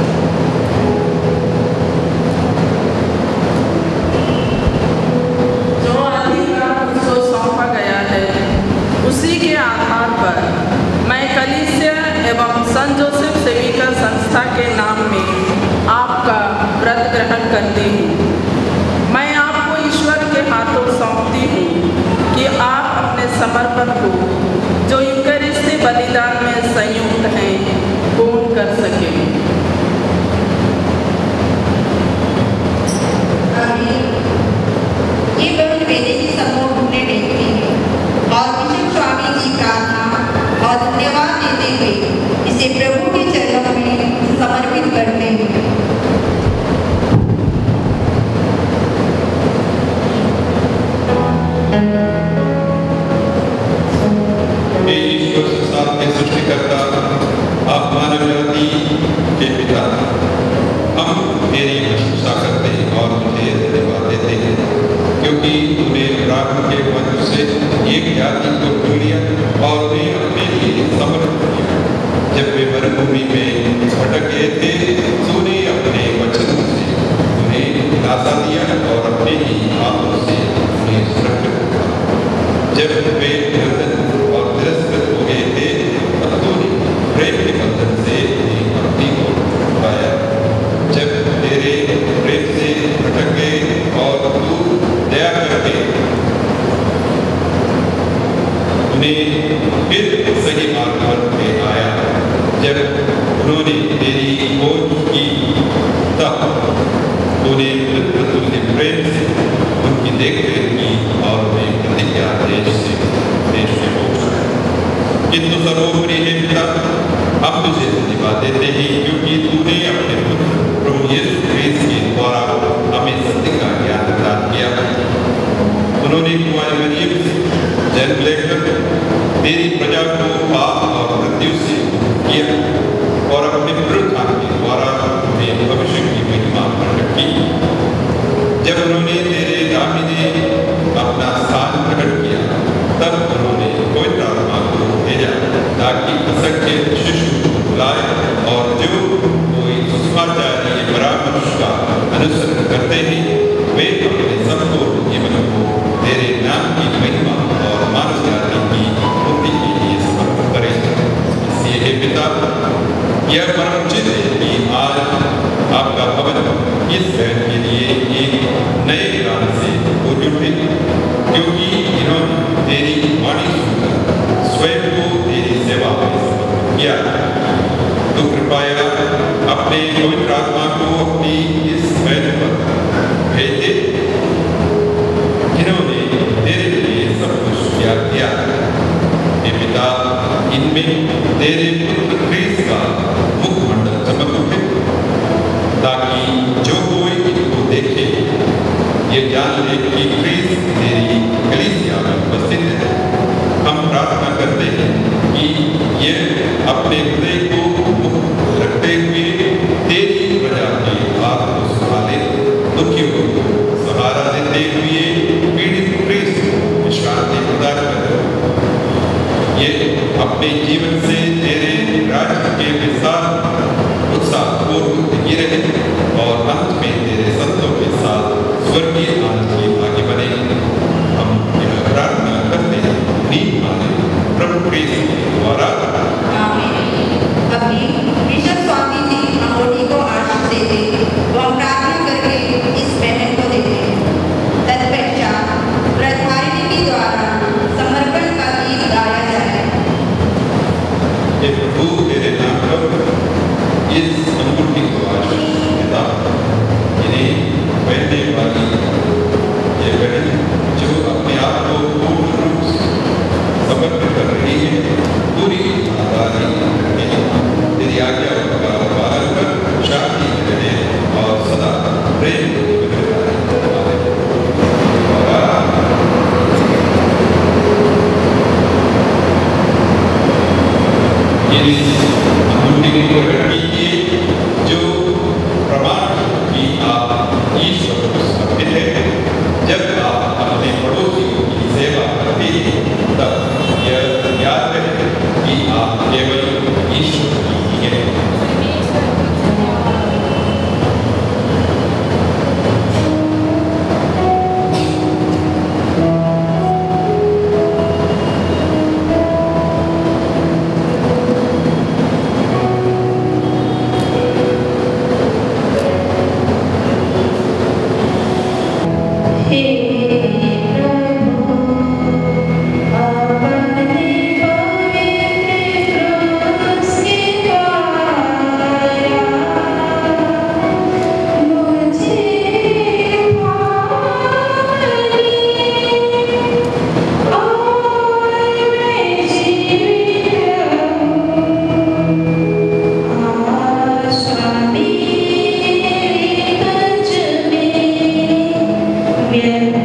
जो अधिकार मुझको सौंपा गया है उसी के आधार पर मैं कलीसिया एवं संत जोसेफ सेविका संस्था के नाम में आपका व्रत ग्रहण करती हूँ। मैं आपको ईश्वर के हाथों सौंपती हूँ कि आप अपने समर्पण को जो यूकरिस्ती बलिदान में संयुक्त हैं पूर्ण कर सकें। अभी ये बहन विदेशी समूह ढूंढने देखती है और बिशप स्वामी की प्रार्थना और धन्यवाद देते हुए इसे प्रभु के चरणों में समर्पित करते हैं। हे ईश्वर संसार के सृष्टिकर्ता, आप मानव जाति के पिता, हम तेरी प्रशंसा करते हैं और तुझे धन्यवाद देते हैं क्योंकि तूने अब्राहम के वंश से एक जाति को चुन लिया और उन्हें अपने लिए समर्पित किया। जब वे मरुभूमि में भटक गए थे, तूने अपने वचन से उन्हें दिलासा दिया और अपने ही हाथों से उन्हें सुरक्षित रखा। जब वे निर्धन और तिरस्कृत हो गए थे, तब तूने प्रेम के बंधन से उन्हें अपनी ओर उठाया। जब तेरे प्रेम से भटक गए और तू दया करके उन्हें फिर सही मार्ग पर ले आया। जब उन्होंने तेरी खोज की तब तूने तुल्य प्रेम से उनकी देखरेख की और उन्हें प्रतिज्ञा देश से देश में पहुंचाया। किंतु सर्वोपरि हे पिता, हम तुझे धन्यवाद देते हैं क्योंकि तूने अपने पुत्र प्रभु यीशु क्रिस्त के द्वारा हमें सत्य का ज्ञान प्रदान किया। उन्होंने कुंवारी मरियम से जन्म लेकर तेरी प्रजा को पाप और मृत्यु से मुक्त किया और अपने पुनरुत्थान के द्वारा उन्हें भविष्य की महिमा प्रकट की। जब उन्होंने तेरे दाहिने अपना स्थान प्रकट किया, तब उन्होंने पवित्र आत्मा को भेजा ताकि असंख्य शिशु बुलाए और जो कोई सुसमाचारी परामर्श का अनुसरण करते हैं, वे अपने संपूर्ण जीवन को तेरे नाम की महिमा और मानव जाति की मुक्ति के लिए समर्पित करें। इसलिए हे पिता, यह परम उचित है कि आज आपका भवन इस बहन के लिए एक नए ज्ञान से पूर्ण उठे, क्योंकि इन्होंने तेरी वाणी सुनकर स्वयं को तेरी सेवा में समर्पित किया। तो कृपया अपने पवित्र आत्मा को अपनी इस बहन पर भेज दे जिन्होंने तेरे लिए सब कुछ त्याग किया। हे पिता, इनमें तेरे पुत्र क्रिस्त का मुखमंडल चमक उठे ताकि जो कोई इनको देखे ये जान ले कि क्रिस तेरी कलीसिया में उपस्थित है। हम प्रार्थना करते हैं कि ये अपने हृदय को मुक्त रखते हुए तेरी प्रजा की बात को संभाले, दुखियों को सहारा देते हुए पीड़ित क्रिस विश्रांति प्रदान करे। ये अपने जीवन से तेरे राज्य के विस्तार उत्साहपूर्वक लगी रहे और अंत में तेरे संतों के साथ स्वर्गीय आनंद की भागी बने। हम यह प्रार्थना करते हैं नीत माने प्रभु क्रिस्त के द्वारा। अभी बिशप स्वामी जी अमोटी को आशीष देते वो हम प्रार्थना करके इस बहन को देते हैं। तत्पश्चात प्रधारिणी के द्वारा समर्पण का गीत गाया जाए। ये प्रभु तेरे नाम पर इस अंगूठी को आशीष देता, इन्हें पहनने वाली ये बहन जो अपने आप को पूर्ण रूप से समर्पित कर रही है, पूरी आजादी करके तेरी आज्ञा का पालन कर शांति में रहे और सदा प्रेम को प्रकट कीजिए जो प्रमाण कि आप ईश्वर को समर्पित है। जब आप अपने पड़ोसियों की सेवा करते हैं तब यह याद रहे कि आप केवल ईश्वर की ही हैं। Yeah.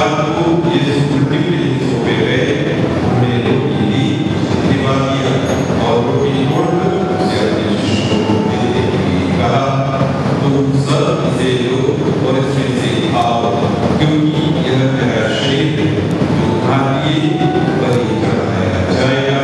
जब वो ये उल्टी पे सो पे गए उन्हें रोटी दी दिवा दिया और रोटी तोड़कर उसे अपने शिष्यों को देने के लिए कहा तुम सब इसे लो और इसमें से खाओ क्योंकि यह मेरा शरीर जो तुम्हारे लिए बलि चढ़ाया जाएगा।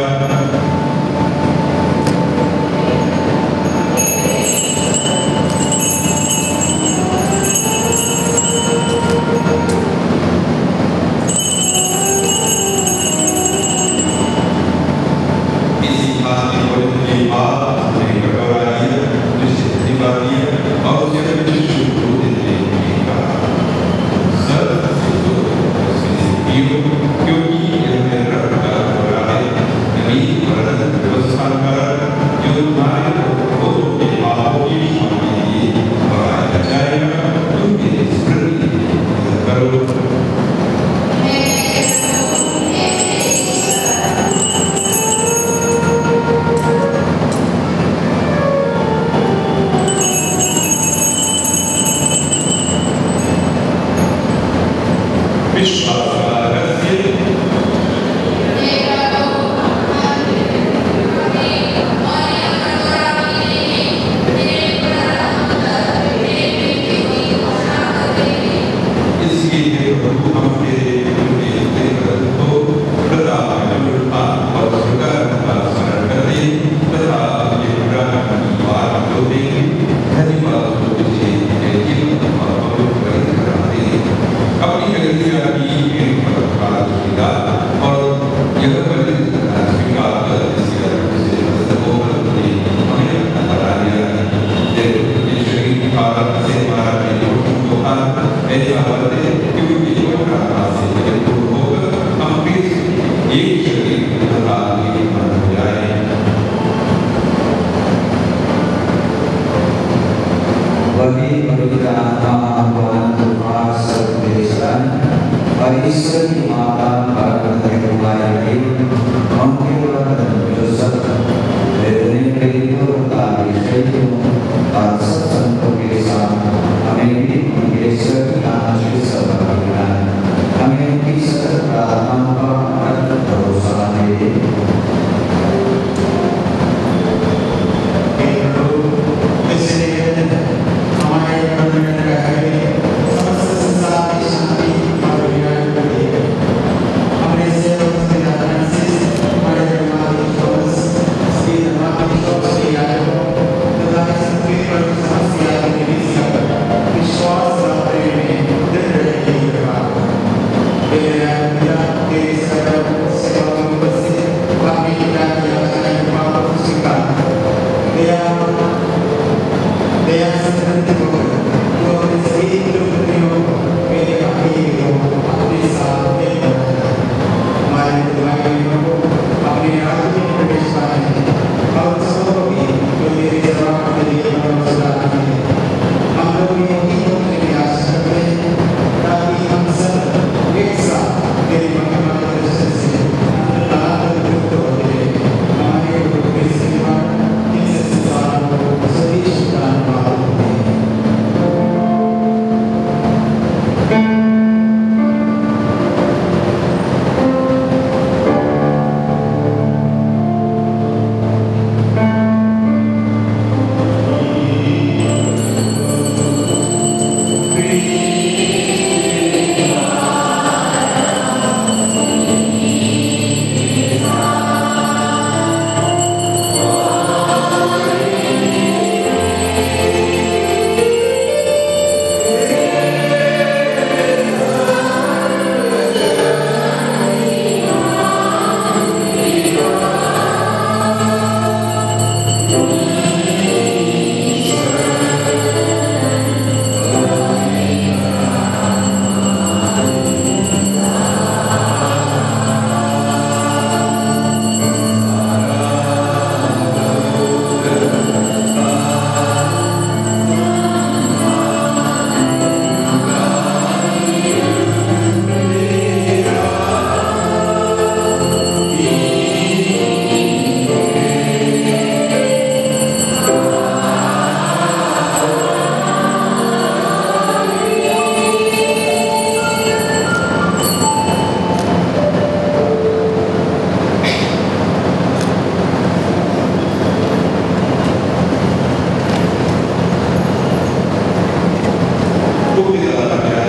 विश्वास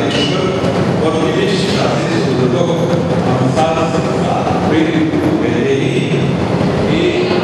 ईश्वर और विशेषता से सुदृढ़ हो हम साथ साथ प्रेरित कहते हैं कि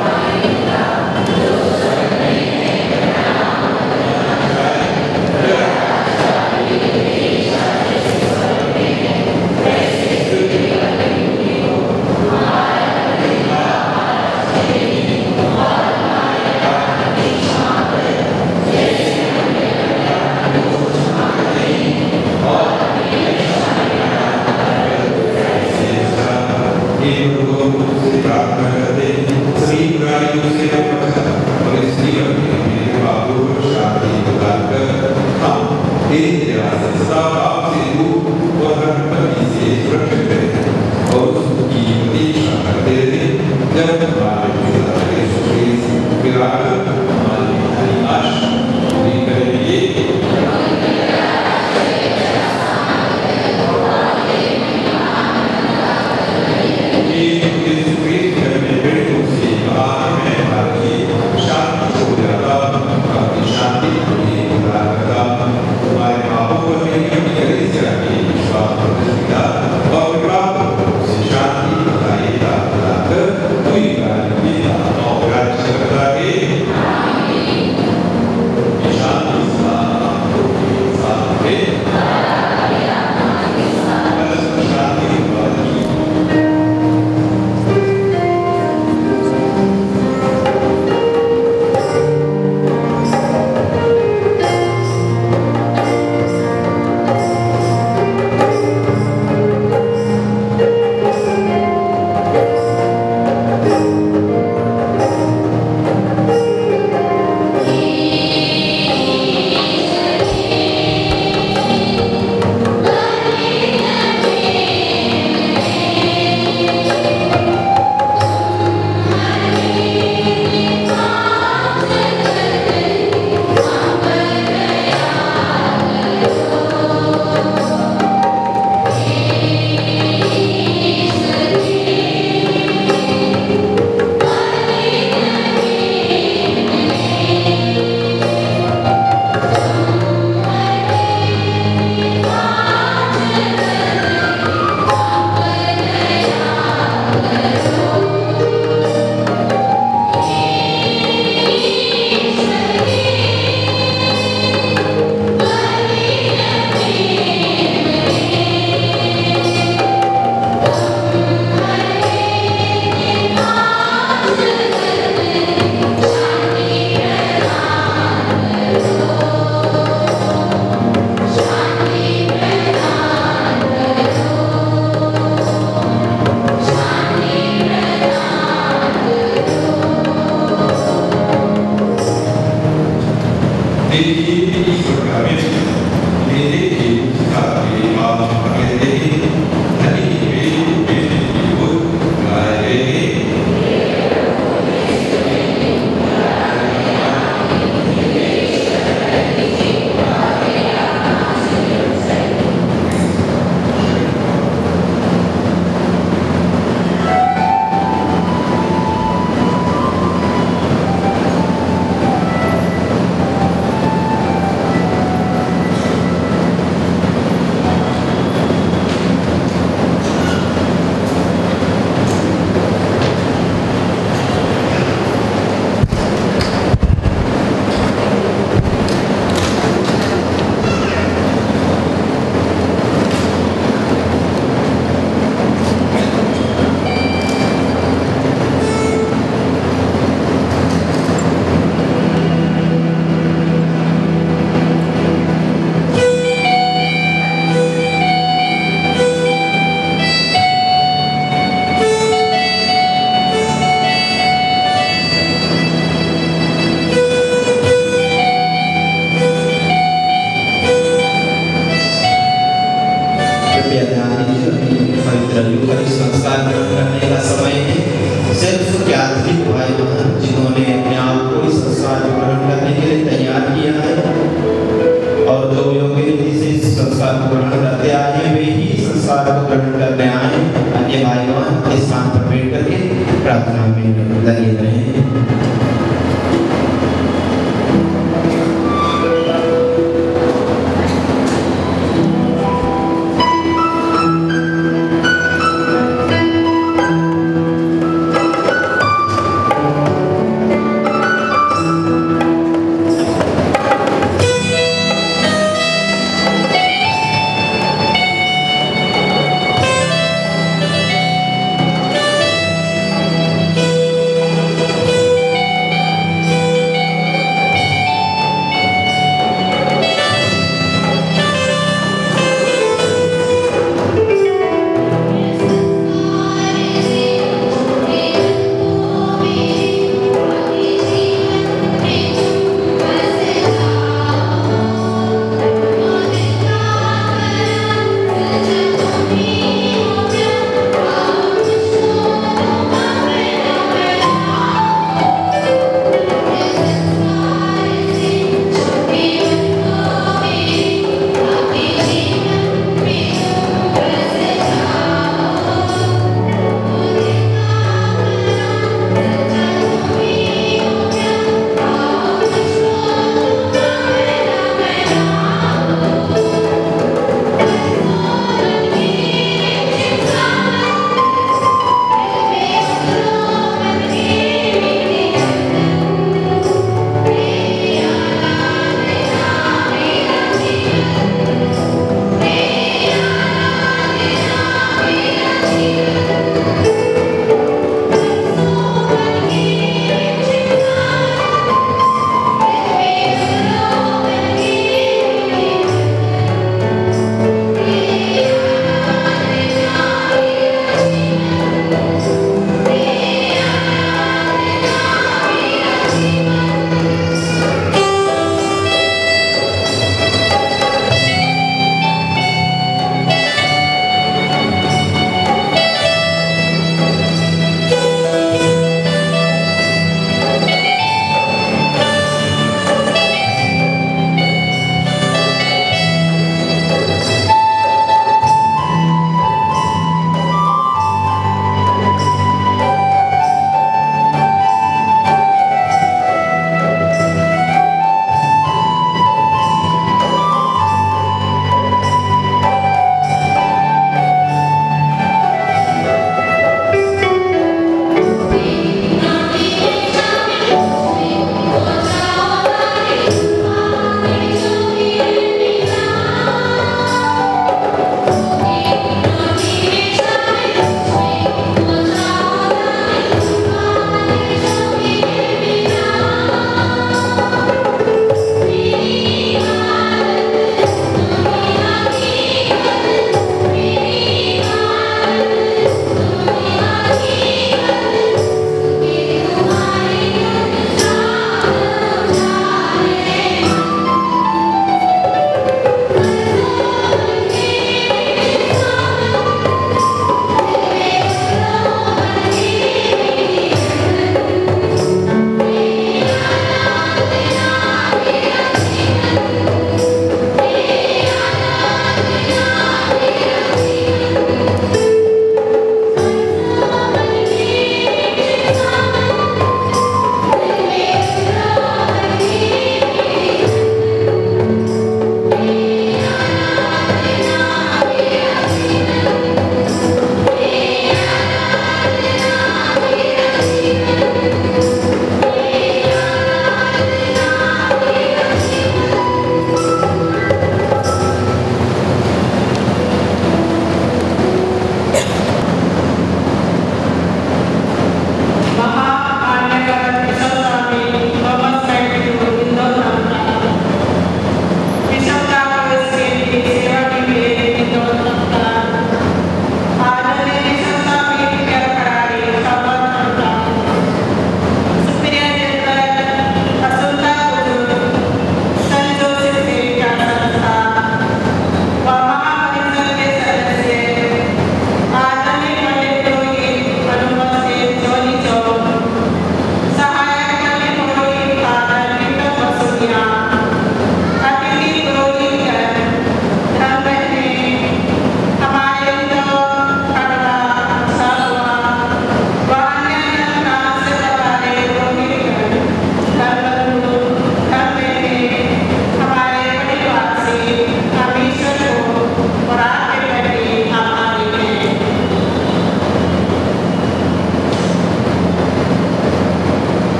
प्रार्थना में लगे रहें।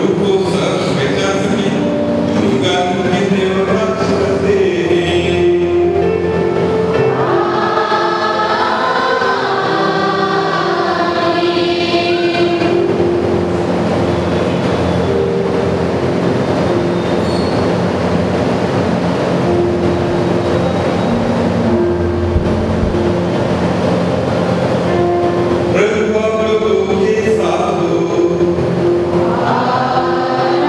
प्रभु को सर्व पहचान सके, उनका कहते और प्राप्त करते हैं। प्रभु आप लोगों के साथ हो।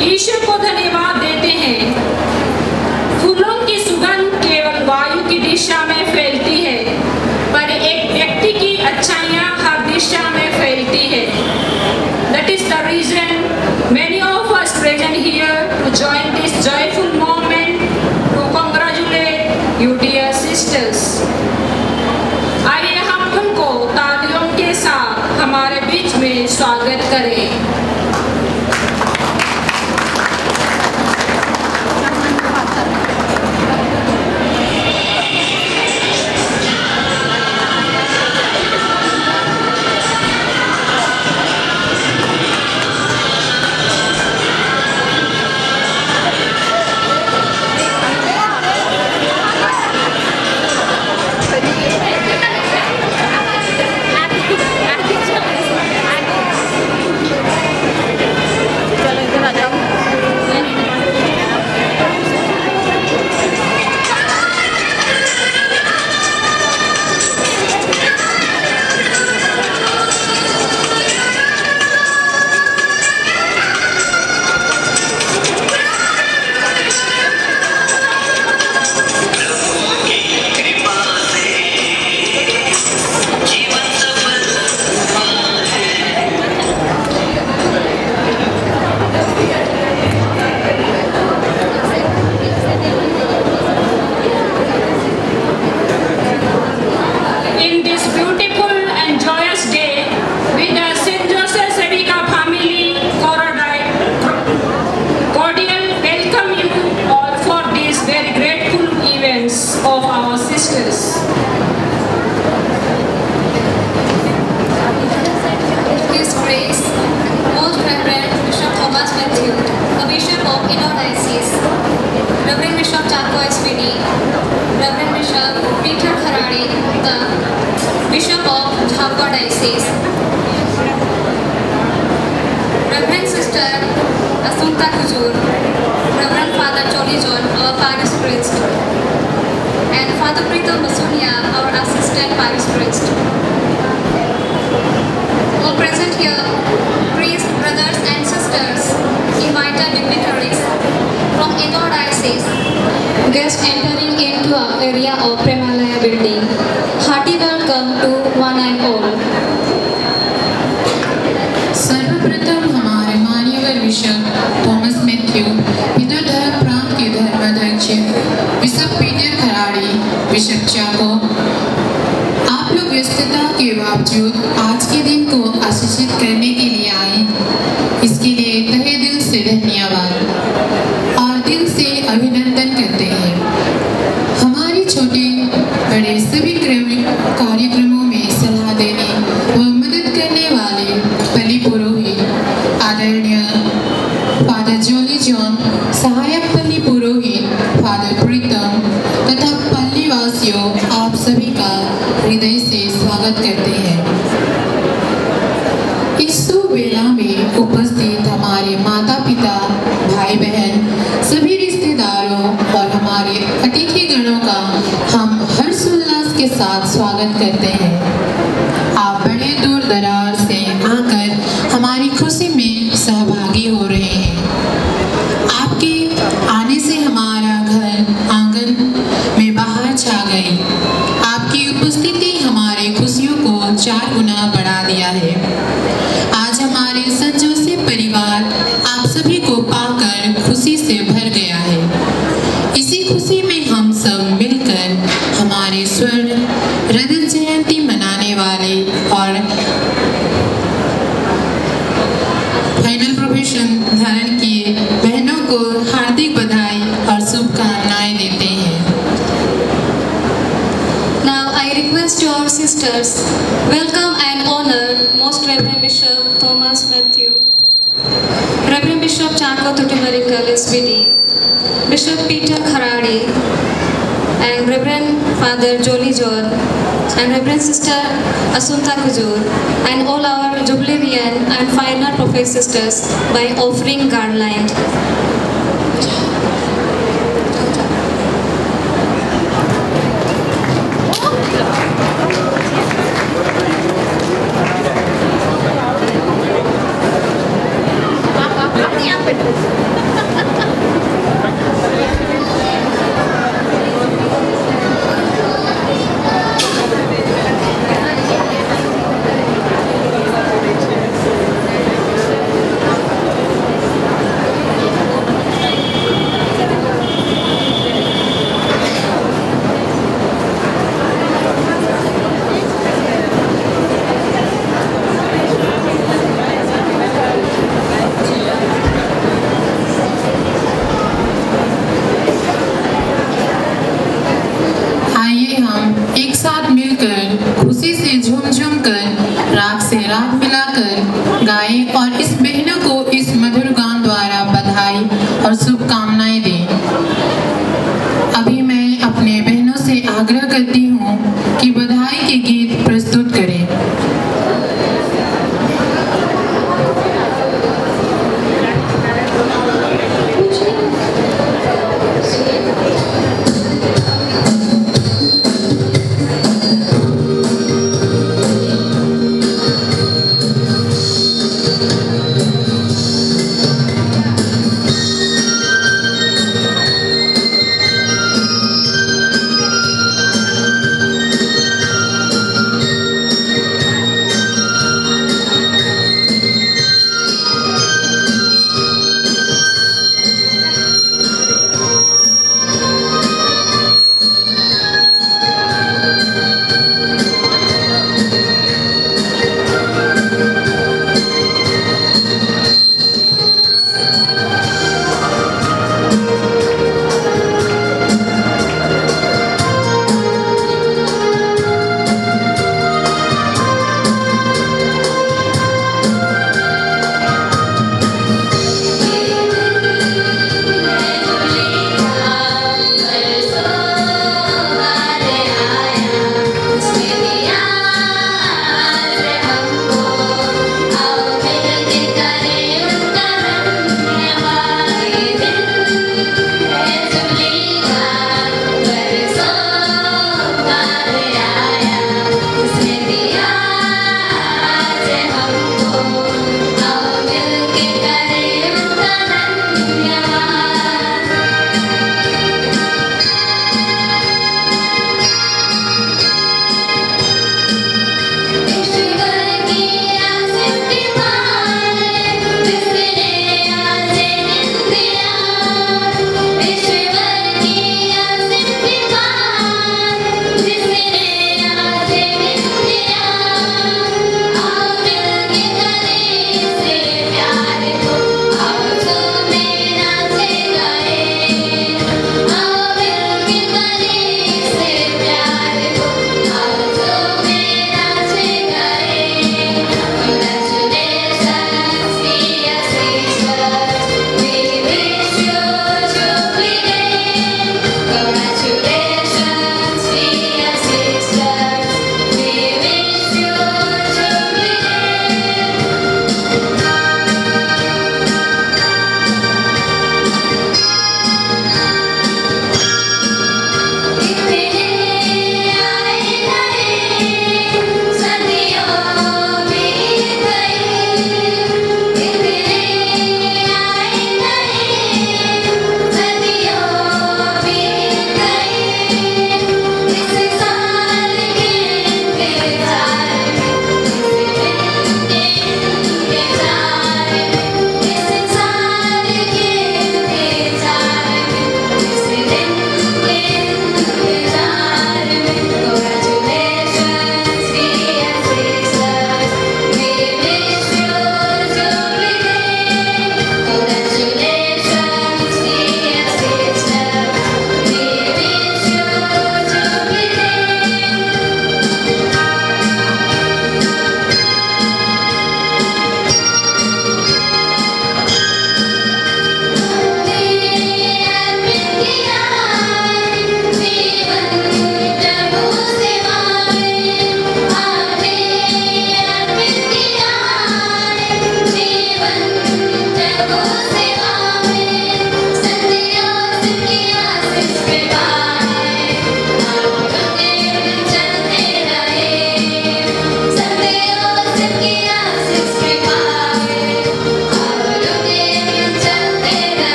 ईश्वर को धन्यवाद देते हैं। फूलों की सुगंध केवल वायु की दिशा में फैलती है, पर एक व्यक्ति की अच्छाइयाँ हर दिशा में फैलती है। That is the reason many of us present here to join this joyful moment to congratulate you dear sisters. आइए हम उनको तालियों के साथ हमारे बीच में स्वागत करें। Of our sisters. His Grace, Most Reverend Bishop Thomas Matthew, the Bishop of Innor Diocese, Reverend Bishop Charco S V D, Reverend Bishop Peter Kharade, the Bishop of Jhabua Diocese, Reverend Sister Asunta Kujur, Reverend Father Jolly John, our parish priest, and Father Pritam Basunia, our assistant parish priest. All present here, priests, brothers and sisters, invited dignitaries from Innor Diocese, guests entering into our area of Premalaya building. Hearty welcome to one and all. सर्वप्रथम हमारे माननीय बिशप थॉमस मैथ्यू, पितर धर्म प्रांत के धर्माध्यक्ष bishop Peter Kharadi, bishop Chacko, आप लोग व्यस्तता के बावजूद आज के दिन को आशीषित करने के लिए आए, इसके लिए तहे दिल से धन्यवाद और दिल से अभिनंदन करते हैं। हमारे छोटे बड़े सभी कार्यक्रमों में सलाह देने व मदद करने वाले पल्ली पुरोहित आदरणीय फादर जॉली जॉन, सहायक पल्ली पुरोहित फादर प्रीतम तथा पल्ली वासियों, आप सभी का हृदय से स्वागत करते हैं। इस शुभ वेला में उपस्थित हमारे माता पिता, भाई बहन, सभी रिश्तेदारों और हमारे अतिथि गणों का हम हर्षोल्लास के साथ स्वागत करते हैं। आप बड़े दूर दराज से आकर हमारी खुशी में सहभागी हो रहे हैं। आपके आने से हमारा घर आंगन में बाहर छा गई। आपकी उपस्थिति हमारे खुशियों को चार गुना बढ़ा दिया है। आज हमारे संत जोसेफ परिवार आप सभी को पाकर खुशी से भर गया है। इसी खुशी में हम सब मिलकर हमारे स्वर्ण रजत जयंती मनाने वाले और फाइनल प्रोफेशन धारण किए बहनों को हार्दिक बधाई और शुभकामनाएं देते हैं। Now I request your sisters, welcome and honor Most Reverend Bishop Thomas Matthew, Reverend Bishop Charco Thutimarikal S V D, Bishop Peter Kharade, and Reverend Father Jolly John, and Reverend Sister Asunta Kujur, and all our Jubilarian and final prophet sisters by offering garland. Apa? Apa? शुभकामनाएं दें। अभी मैं अपने बहनों से आग्रह करती हूँ कि बधाई के गीत प्रस्तुत करें। Thank you.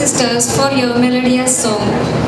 sisters for your melodious song.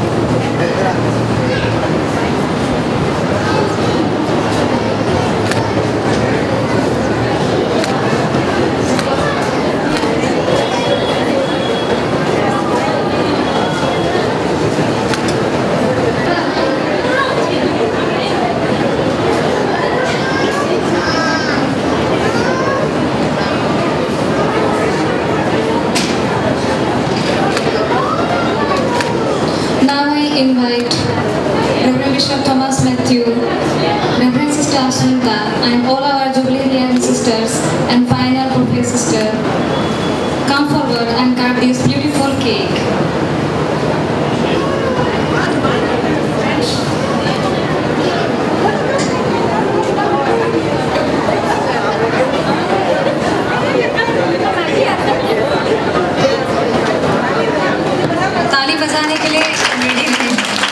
Invite Reverend Bishop Thomas Matthew, Reverend Sister Asunta, and all our Jubilean sisters and final prophet sister come forward and cut this beautiful cake. ताली बजाने के लिए रेडी रहें।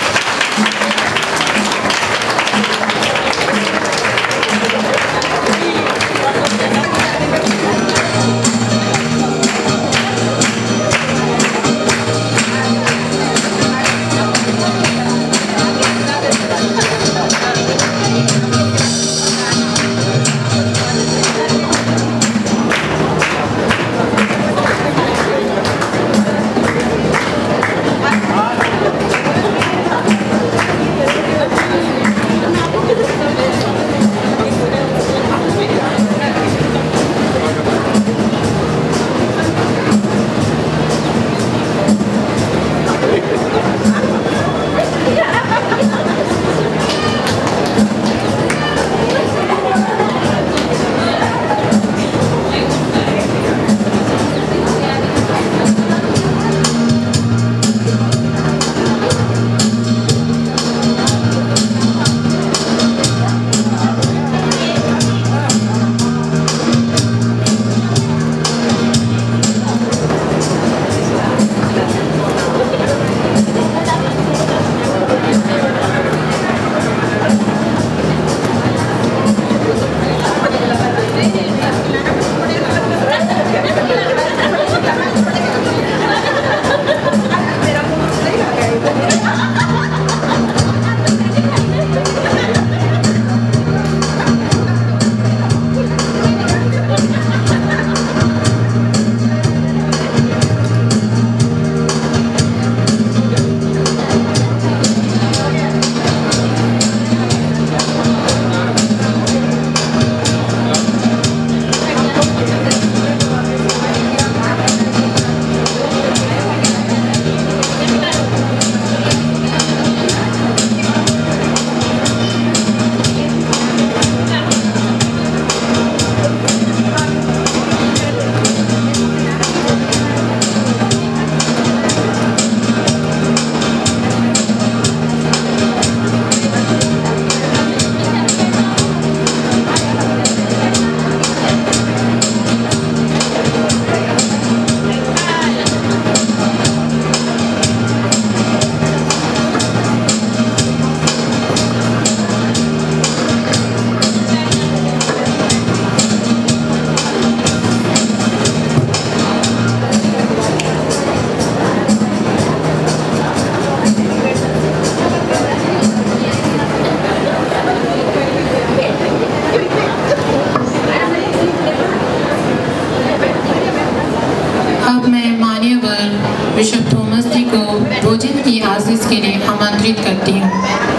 बिशप थॉमस जी को भोजन की आशीष के लिए आमंत्रित करती हूँ।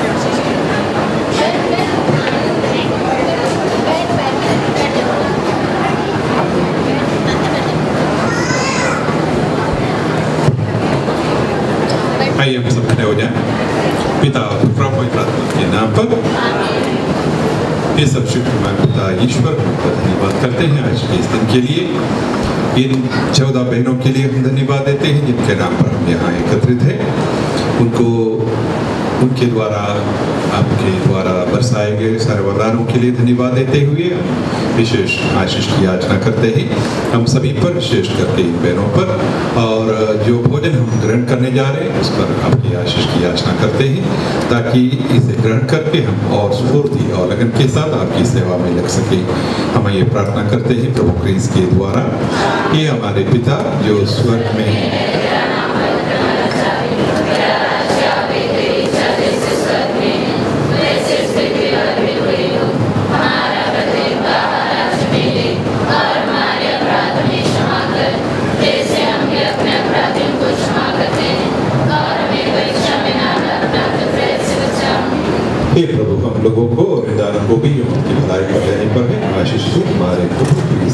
आइए हम सब खड़े हो जाएं। पिता और पवित्र आत्मा के नाम पर ये सब शुक्रमान पिता ईश्वर का धन्यवाद करते हैं आज के इस दिन के लिए। इन चौदह बहनों के लिए हम धन्यवाद देते हैं जिनके नाम पर हम यहाँ एकत्रित हैं। उनको उनके द्वारा आपके द्वारा बरसाए गए सारे वरदानों के लिए धन्यवाद देते हुए विशेष आशीष की याचना करते हैं हम सभी पर, विशेष करके इन बहनों पर, और जो भोजन हम ग्रहण करने जा रहे हैं उस पर आपकी आशीष की याचना करते हैं ताकि इसे ग्रहण करके हम और स्फूर्ति और लगन के साथ आपकी सेवा में लग सके। हम ये प्रार्थना करते हैं प्रभु क्रिस्त के द्वारा कि हमारे पिता जो स्वर्ग में हे प्रभु, हम लोगों को और निदान को भी जो उनकी भलाई कर लेने पर है आशीष तू हमारे प्रभु की